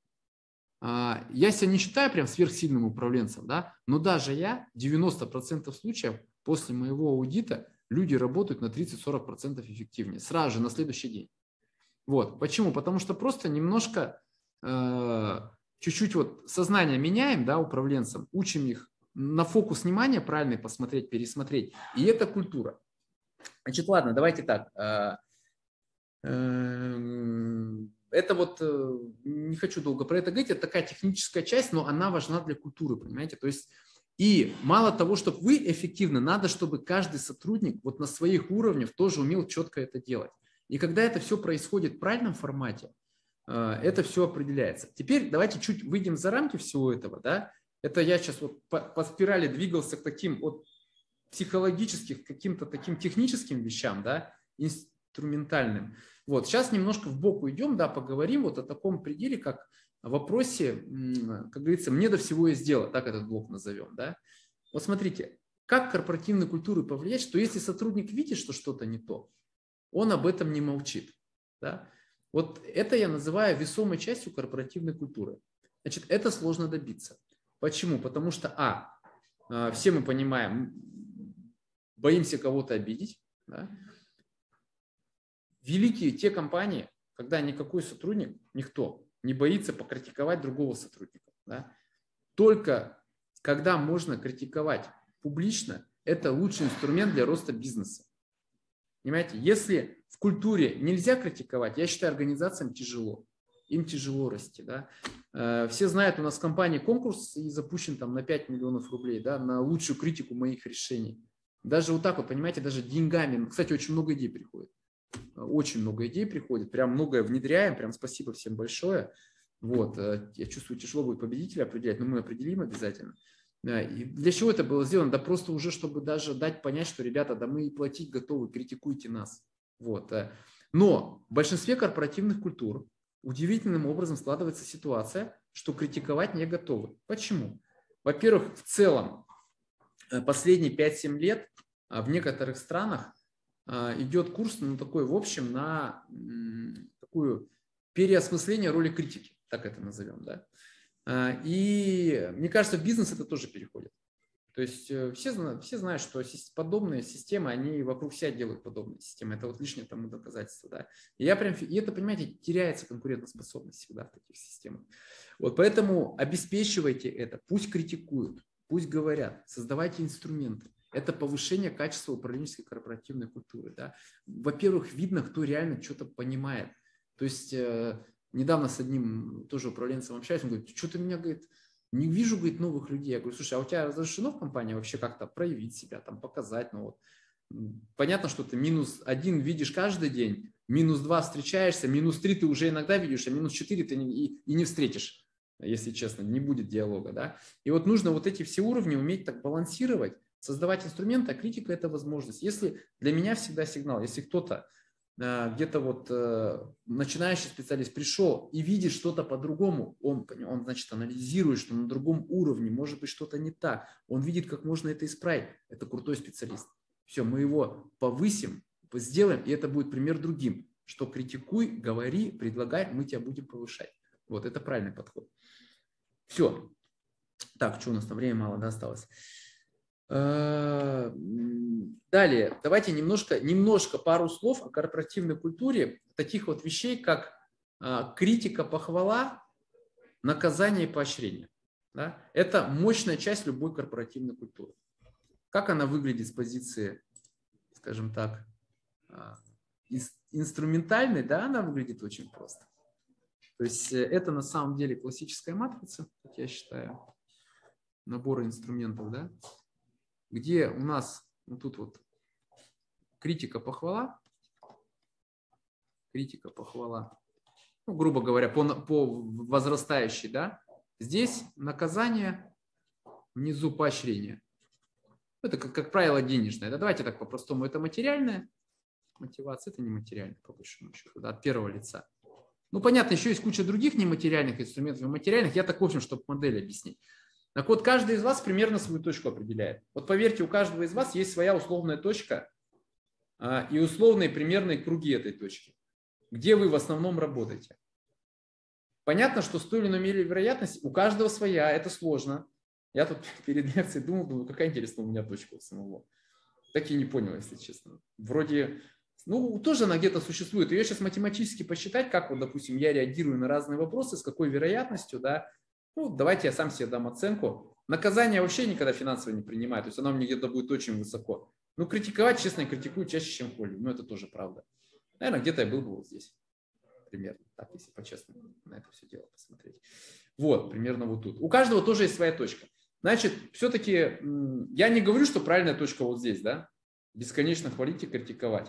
Я себя не считаю прям сверхсильным управленцем, да, но даже я, девяносто процентов случаев после моего аудита люди работают на тридцать-сорок процентов эффективнее, сразу же на следующий день. Вот. Почему? Потому что просто немножко, э, чуть-чуть вот сознание меняем, да, управленцам, учим их на фокус внимания правильный посмотреть, пересмотреть. И это культура. Значит, ладно, давайте так. Э, э, Это вот, не хочу долго про это говорить, это такая техническая часть, но она важна для культуры, понимаете? То есть, и мало того, чтобы вы эффективны, надо, чтобы каждый сотрудник вот на своих уровнях тоже умел четко это делать. И когда это все происходит в правильном формате, это все определяется. Теперь давайте чуть выйдем за рамки всего этого, да? Это я сейчас вот по, по спирали двигался к таким вот психологическим, каким-то таким техническим вещам, да, инструментальным. Вот, сейчас немножко в бок уйдем, да, поговорим вот о таком пределе, как о вопросе, как говорится, мне до всего есть дело, так этот блок назовем, да. Вот смотрите, как корпоративной культурой повлиять, что если сотрудник видит, что что-то не то, он об этом не молчит, да. Вот это я называю весомой частью корпоративной культуры. Значит, это сложно добиться. Почему? Потому что, а, все мы понимаем, боимся кого-то обидеть, да? Великие те компании, когда никакой сотрудник, никто не боится покритиковать другого сотрудника. Да? Только когда можно критиковать публично, это лучший инструмент для роста бизнеса. Понимаете, если в культуре нельзя критиковать, я считаю, организациям тяжело. Им тяжело расти. Да? Все знают, у нас в компании конкурс и запущен там на пять миллионов рублей, да, на лучшую критику моих решений. Даже вот так вот, понимаете, даже деньгами. Кстати, очень много идей приходит. Очень много идей приходит, прям многое внедряем, прям спасибо всем большое. Вот, я чувствую, тяжело будет победителя определять, но мы определим обязательно. И для чего это было сделано? Да просто уже, чтобы даже дать понять, что, ребята, да мы и платить готовы, критикуйте нас. Вот. Но в большинстве корпоративных культур удивительным образом складывается ситуация, что критиковать не готовы. Почему? Во-первых, в целом, последние пять-семь лет в некоторых странах идет курс, ну, такой, в общем, на такую переосмысление роли критики, так это назовем, да. И мне кажется, в бизнес это тоже переходит. То есть все, все знают, что подобные системы, они вокруг себя делают подобные системы. Это вот лишнее тому доказательство. Да? И, я прям, и это, понимаете, теряется конкурентоспособность всегда в таких системах. Вот поэтому обеспечивайте это. Пусть критикуют, пусть говорят, создавайте инструменты. Это повышение качества управленческой корпоративной культуры. Да? Во-первых, видно, кто реально что-то понимает. То есть э, недавно с одним тоже управленцем общаюсь, он говорит, что-то меня, говорит, не вижу, говорит, новых людей. Я говорю, слушай, а у тебя разрешено в компании вообще как-то проявить себя, там, показать? Ну, вот. Понятно, что ты минус один видишь каждый день, минус два встречаешься, минус три ты уже иногда видишь, а минус четыре ты не, и, и не встретишь, если честно, не будет диалога. Да? И вот нужно вот эти все уровни уметь так балансировать, создавать инструменты, а критика – это возможность. Если для меня всегда сигнал, если кто-то где-то вот начинающий специалист пришел и видит что-то по-другому, он, он, значит, анализирует, что на другом уровне может быть что-то не так, он видит, как можно это исправить, это крутой специалист. Все, мы его повысим, сделаем, и это будет пример другим, что критикуй, говори, предлагай, мы тебя будем повышать. Вот, это правильный подход. Все. Так, что у нас там, время мало, да, осталось. Далее, давайте немножко, немножко пару слов о корпоративной культуре, таких вот вещей, как критика, похвала, наказание и поощрение. Да? Это мощная часть любой корпоративной культуры. Как она выглядит с позиции, скажем так, инструментальной, да, она выглядит очень просто. То есть это на самом деле классическая матрица, как я считаю, набора инструментов, да, где у нас вот тут вот критика, похвала, критика, похвала, ну, грубо говоря, по, по возрастающей, да, здесь наказание, внизу поощрение. Это, как, как правило, денежное. Да? Давайте так по-простому. Это материальная мотивация, это нематериальная, по большому счету, да, от первого лица. Ну, понятно, еще есть куча других нематериальных инструментов и материальных. Я так, в общем, чтобы модель объяснить. Так вот, каждый из вас примерно свою точку определяет. Вот поверьте, у каждого из вас есть своя условная точка а, и условные примерные круги этой точки, где вы в основном работаете. Понятно, что с той или иной мерой вероятность у каждого своя, это сложно. Я тут перед лекцией думал, думаю, какая интересная у меня точка у самого. Так и не понял, если честно. Вроде, ну, тоже она где-то существует. Ее сейчас математически посчитать, как вот, допустим, я реагирую на разные вопросы, с какой вероятностью, да. Ну, давайте я сам себе дам оценку. Наказание вообще никогда финансово не принимаю, то есть оно мне где-то будет очень высоко. Ну, критиковать, честно, я критикую чаще, чем хвалю. Ну, это тоже правда. Наверное, где-то я был бы вот здесь. Примерно. Так, если по-честному на это все дело посмотреть. Вот, примерно вот тут. У каждого тоже есть своя точка. Значит, все-таки я не говорю, что правильная точка вот здесь, да? Бесконечно хвалить и критиковать.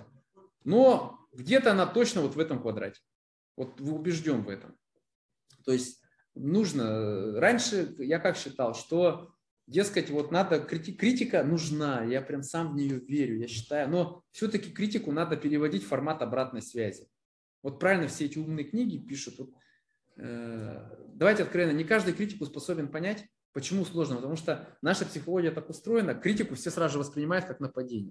Но где-то она точно вот в этом квадрате. Вот вы убежден в этом. То есть нужно, раньше я как считал, что, дескать, вот надо, критика нужна, я прям сам в нее верю, я считаю, но все-таки критику надо переводить в формат обратной связи. Вот правильно все эти умные книги пишут. Вот, э, давайте откровенно, не каждый критику способен понять, почему сложно, потому что наша психология так устроена, критику все сразу же воспринимают как нападение.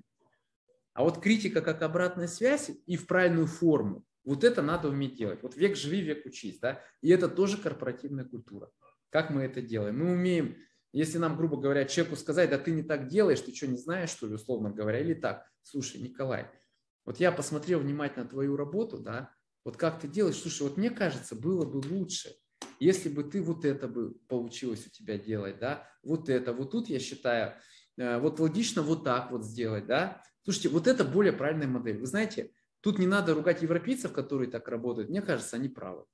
А вот критика как обратная связь и в правильную форму, вот это надо уметь делать. Вот век живи, век учись. Да? И это тоже корпоративная культура. Как мы это делаем? Мы умеем, если нам, грубо говоря, человеку сказать, да ты не так делаешь, ты что, не знаешь, что ли, условно говоря, или так. Слушай, Николай, вот я посмотрел внимательно твою работу, да, вот как ты делаешь, слушай, вот мне кажется, было бы лучше, если бы ты вот это бы получилось у тебя делать, да, вот это, вот тут я считаю, вот логично вот так вот сделать, да. Слушайте, вот это более правильная модель. Вы знаете, тут не надо ругать европейцев, которые так работают. Мне кажется, они правы.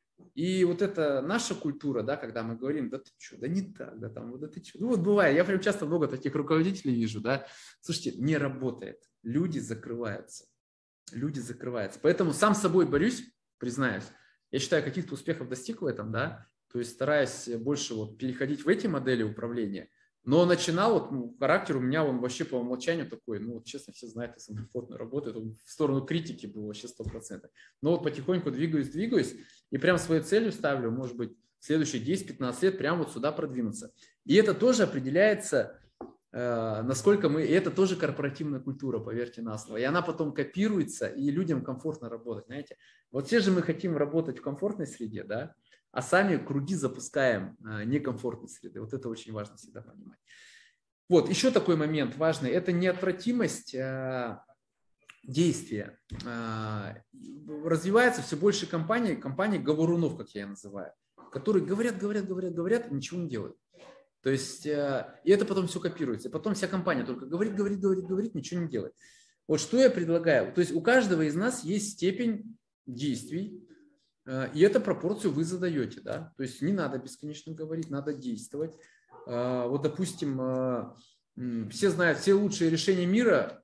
И вот это наша культура, да, когда мы говорим, да ты что, да не так, да там, да ты что. Ну вот бывает, я прям часто много таких руководителей вижу, да. Слушайте, не работает. Люди закрываются. Люди закрываются. Поэтому сам с собой борюсь, признаюсь. Я считаю, каких-то успехов достиг в этом, да. То есть стараюсь больше вот переходить в эти модели управления. Но начинал, вот, ну, характер у меня, он вообще по умолчанию такой, ну, вот, честно, все знают, я со мной плотно работаю, он в сторону критики был вообще сто процентов. Но вот потихоньку двигаюсь, двигаюсь, и прям своей целью ставлю, может быть, в следующие десять-пятнадцать лет прям вот сюда продвинуться. И это тоже определяется, э, насколько мы, и это тоже корпоративная культура, поверьте на слово. И она потом копируется, и людям комфортно работать, знаете. Вот все же мы хотим работать в комфортной среде, да, а сами круги запускаем некомфортной среды. Вот это очень важно всегда понимать. Вот, еще такой момент важный. Это неотвратимость а, действия. А, развивается все больше компаний, компаний говорунов, как я их называю, которые говорят, говорят, говорят, говорят, и ничего не делают. То есть, а, и это потом все копируется. И потом вся компания только говорит, говорит, говорит, говорит, ничего не делает. Вот что я предлагаю. То есть у каждого из нас есть степень действий, а, и эту пропорцию вы задаете. Да? То есть не надо бесконечно говорить, надо действовать. Вот, допустим, все знают, все лучшие решения мира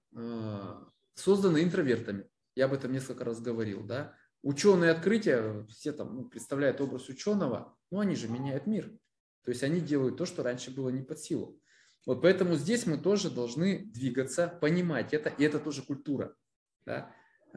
созданы интровертами. Я об этом несколько раз говорил. Да? Ученые открытия, все там ну, представляют образ ученого, но они же меняют мир. То есть они делают то, что раньше было не под силу. Вот поэтому здесь мы тоже должны двигаться, понимать это, и это тоже культура. Да?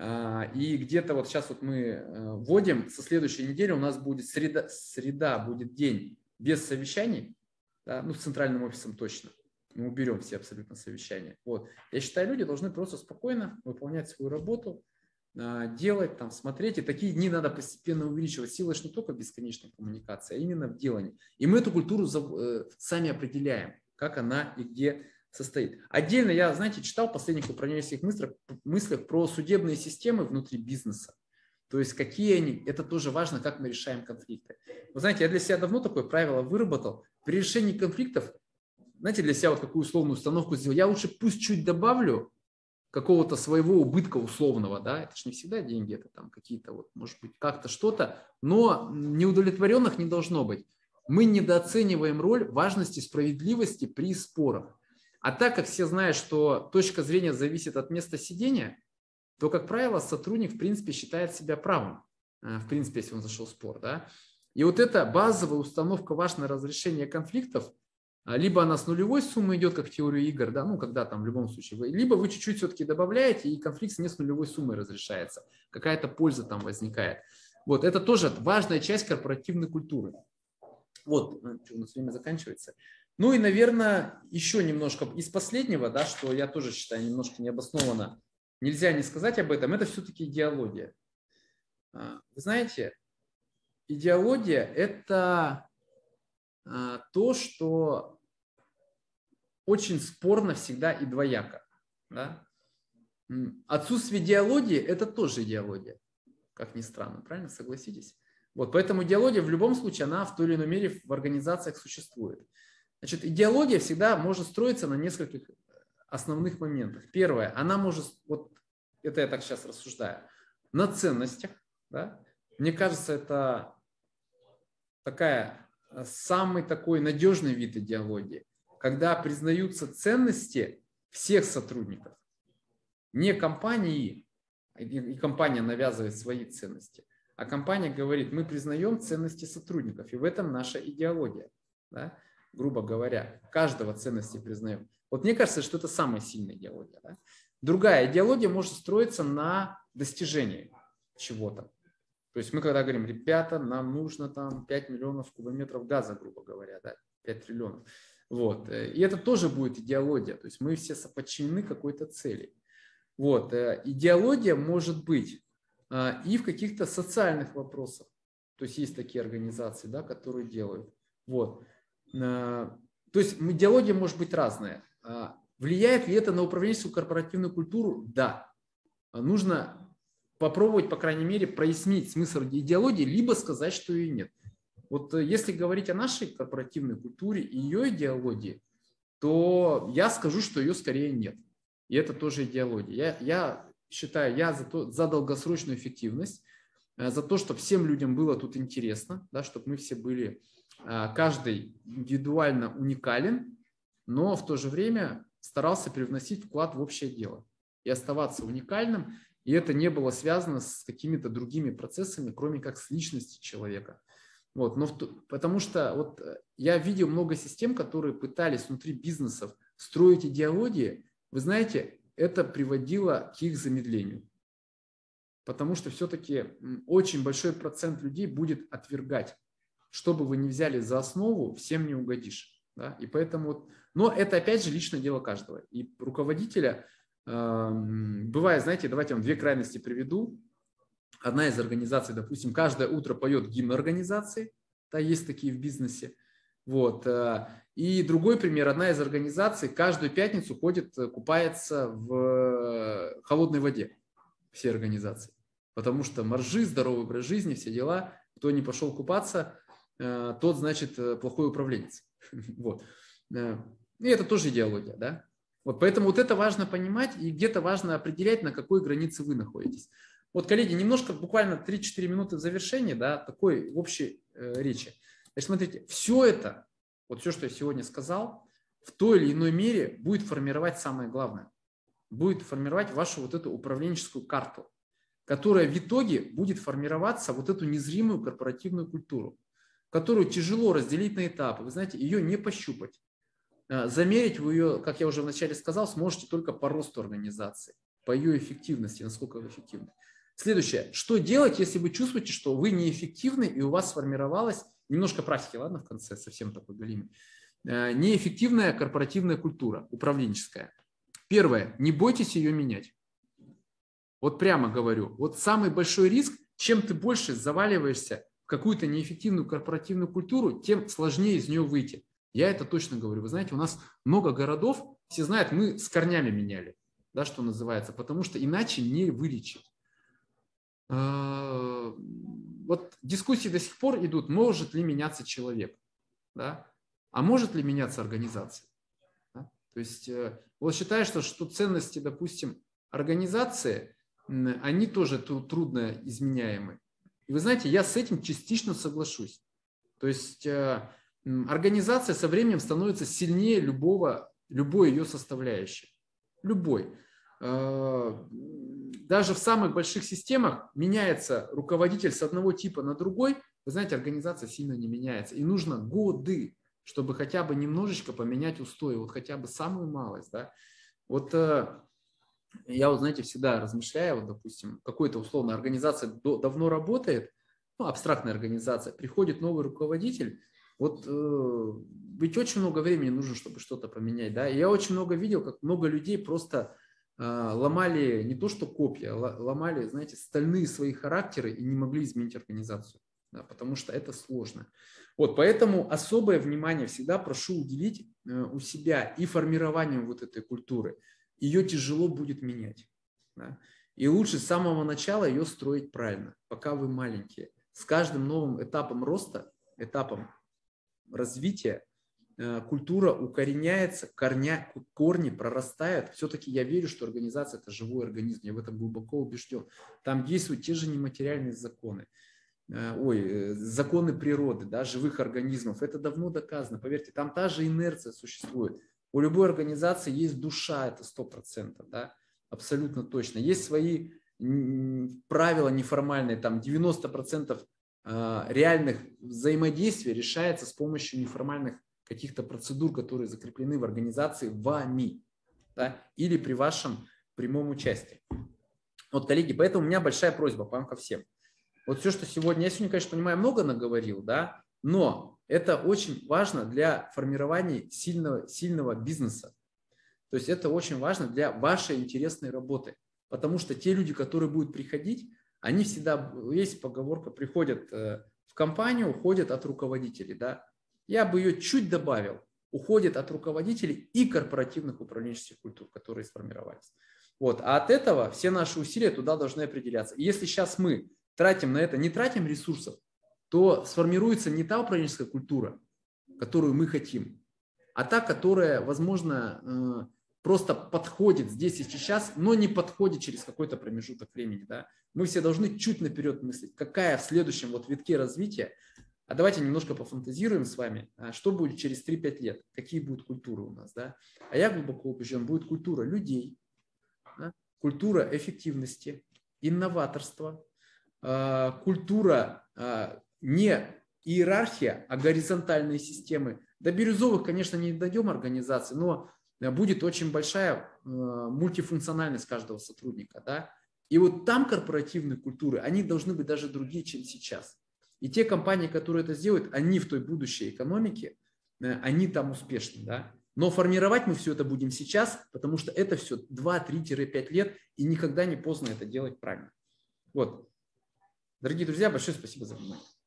И где-то вот сейчас вот мы вводим, со следующей недели у нас будет среда, среда будет день без совещаний. Да, ну, с центральным офисом точно. Мы уберем все абсолютно совещания. Вот. Я считаю, люди должны просто спокойно выполнять свою работу, делать, там, смотреть. И такие дни надо постепенно увеличивать. Сила же не только в бесконечной коммуникации, а именно в делании. И мы эту культуру сами определяем, как она и где состоит. Отдельно я, знаете, читал в последних управленческих мыслях, мыслях про судебные системы внутри бизнеса. То есть какие они, это тоже важно, как мы решаем конфликты. Вы знаете, я для себя давно такое правило выработал. При решении конфликтов, знаете, для себя вот какую условную установку сделал, я лучше пусть чуть добавлю какого-то своего убытка условного, да, это же не всегда деньги, это там какие-то вот, может быть, как-то что-то, но неудовлетворенных не должно быть. Мы недооцениваем роль важности справедливости при спорах. А так как все знают, что точка зрения зависит от места сидения, то, как правило, сотрудник, в принципе, считает себя правым, в принципе, если он зашел в спор. Да? И вот эта базовая установка важного разрешения конфликтов, либо она с нулевой суммы идет, как в теорию игр, да, ну, когда там в любом случае, вы, либо вы чуть-чуть все-таки добавляете, и конфликт не с нулевой суммой разрешается, какая-то польза там возникает. Вот, это тоже важная часть корпоративной культуры. Вот, у нас время заканчивается. Ну и, наверное, еще немножко из последнего, да, что я тоже считаю немножко необоснованно, нельзя не сказать об этом, это все-таки идеология. Вы знаете, идеология – это то, что очень спорно всегда и двояко. Да? Отсутствие идеологии – это тоже идеология, как ни странно, правильно, согласитесь? Вот, поэтому идеология в любом случае, она в той или иной мере в организациях существует. Значит, идеология всегда может строиться на нескольких основных моментах. Первое, она может, вот это я так сейчас рассуждаю, на ценностях. Да? Мне кажется, это такая, самый такой надежный вид идеологии, когда признаются ценности всех сотрудников. Не компании, и компания навязывает свои ценности, а компания говорит, мы признаем ценности сотрудников, и в этом наша идеология. Да? Грубо говоря, каждого ценности признаем. Вот мне кажется, что это самая сильная идеология. Да? Другая идеология может строиться на достижении чего-то. То есть мы когда говорим, ребята, нам нужно там пять миллионов кубометров газа, грубо говоря, да, пять триллионов. Вот. И это тоже будет идеология. То есть мы все подчинены какой-то цели. Вот. Идеология может быть и в каких-то социальных вопросах. То есть есть такие организации, да, которые делают. Вот. То есть идеология может быть разная. Влияет ли это на управленческую корпоративную культуру? Да. Нужно попробовать, по крайней мере, прояснить смысл идеологии, либо сказать, что ее нет. Вот если говорить о нашей корпоративной культуре и ее идеологии, то я скажу, что ее скорее нет. И это тоже идеология. Я, я считаю, я за, то, за долгосрочную эффективность, за то, чтобы всем людям было тут интересно, да, чтобы мы все были, каждый индивидуально уникален, но в то же время старался привносить вклад в общее дело и оставаться уникальным. И это не было связано с какими-то другими процессами, кроме как с личностью человека. Вот, но в, потому что вот я видел много систем, которые пытались внутри бизнесов строить идеологии. Вы знаете, это приводило к их замедлению. Потому что все-таки очень большой процент людей будет отвергать. Что бы вы ни взяли за основу, всем не угодишь. Да? И поэтому, но это опять же личное дело каждого. И руководителя... Бывает, знаете, давайте я вам две крайности приведу. Одна из организаций, допустим, каждое утро поет гимн организации, да, есть такие в бизнесе. Вот. И И другой пример. Одна из организаций каждую пятницу ходит, купается в холодной воде. Все организации. Потому что маржи, здоровый образ жизни, все дела. Кто не пошел купаться, тот, значит, плохой управленец. Вот. И это тоже идеология, да? Вот, поэтому вот это важно понимать, и где-то важно определять, на какой границе вы находитесь. Вот, коллеги, немножко, буквально три-четыре минуты в завершении, да, такой общей э, речи. Значит, смотрите, все это, вот все, что я сегодня сказал, в той или иной мере будет формировать самое главное. Будет формировать вашу вот эту управленческую карту, которая в итоге будет формироваться вот эту незримую корпоративную культуру, которую тяжело разделить на этапы. Вы знаете, ее не пощупать. Замерить вы ее, как я уже вначале сказал, сможете только по росту организации, по ее эффективности, насколько вы эффективны. Следующее. Что делать, если вы чувствуете, что вы неэффективны и у вас сформировалась, немножко практики, ладно, в конце, совсем такой галимый, неэффективная корпоративная культура, управленческая. Первое. Не бойтесь ее менять. Вот прямо говорю. Вот самый большой риск, чем ты больше заваливаешься в какую-то неэффективную корпоративную культуру, тем сложнее из нее выйти. Я это точно говорю. Вы знаете, у нас много городов, все знают, мы с корнями меняли, да, что называется, потому что иначе не вылечить. Вот дискуссии до сих пор идут, может ли меняться человек, да? А может ли меняться организация. Да? То есть вот считаю, что, что ценности, допустим, организации, они тоже трудно изменяемы. И вы знаете, я с этим частично соглашусь. То есть организация со временем становится сильнее любого, любой ее составляющей. Любой. Даже в самых больших системах меняется руководитель с одного типа на другой. Вы знаете, организация сильно не меняется. И нужно годы, чтобы хотя бы немножечко поменять устои. Вот хотя бы самую малость. Да? Вот я, вот, знаете, всегда размышляю, вот, допустим, какой-то условно организация давно работает, ну, абстрактная организация, приходит новый руководитель. Вот э, ведь очень много времени нужно, чтобы что-то поменять. Да? И я очень много видел, как много людей просто э, ломали не то что копья, ломали, знаете, стальные свои характеры и не могли изменить организацию. Да? Потому что это сложно. Вот, поэтому особое внимание всегда прошу уделить э, у себя и формированию вот этой культуры. Ее тяжело будет менять. Да? И лучше с самого начала ее строить правильно, пока вы маленькие. С каждым новым этапом роста, этапом развития культура укореняется, корня, корни прорастают. Все-таки я верю, что организация – это живой организм, я в этом глубоко убежден. Там действуют те же нематериальные законы, ой, законы природы, да, живых организмов. Это давно доказано, поверьте, там та же инерция существует. У любой организации есть душа, это сто процентов, да, абсолютно точно. Есть свои правила неформальные, там девяносто процентов реальных взаимодействий решается с помощью неформальных каких-то процедур, которые закреплены в организации вами, да, или при вашем прямом участии. Вот, коллеги, поэтому у меня большая просьба к вам ко всем. Вот все, что сегодня, я сегодня, конечно, понимаю, много наговорил, да, но это очень важно для формирования сильного, сильного бизнеса. То есть это очень важно для вашей интересной работы, потому что те люди, которые будут приходить, они всегда, есть поговорка, приходят в компанию, уходят от руководителей. Да? Я бы ее чуть добавил. Уходят от руководителей и корпоративных управленческих культур, которые сформировались. Вот. А от этого все наши усилия туда должны определяться. И если сейчас мы тратим на это, не тратим ресурсов, то сформируется не та управленческая культура, которую мы хотим, а та, которая, возможно, просто подходит здесь и сейчас, но не подходит через какой-то промежуток времени. Да? Мы все должны чуть наперед мыслить, какая в следующем вот витке развития. А давайте немножко пофантазируем с вами, что будет через три-пять лет, какие будут культуры у нас. Да? А я глубоко убежден, будет культура людей, да? Культура эффективности, инноваторства, культура не иерархия, а горизонтальные системы. До бирюзовых, конечно, не дойдем организации, но будет очень большая мультифункциональность каждого сотрудника. Да? И вот там корпоративные культуры, они должны быть даже другие, чем сейчас. И те компании, которые это сделают, они в той будущей экономике, они там успешны. Да? Но формировать мы все это будем сейчас, потому что это все два-три-пять лет, и никогда не поздно это делать правильно. Вот. Дорогие друзья, большое спасибо за внимание.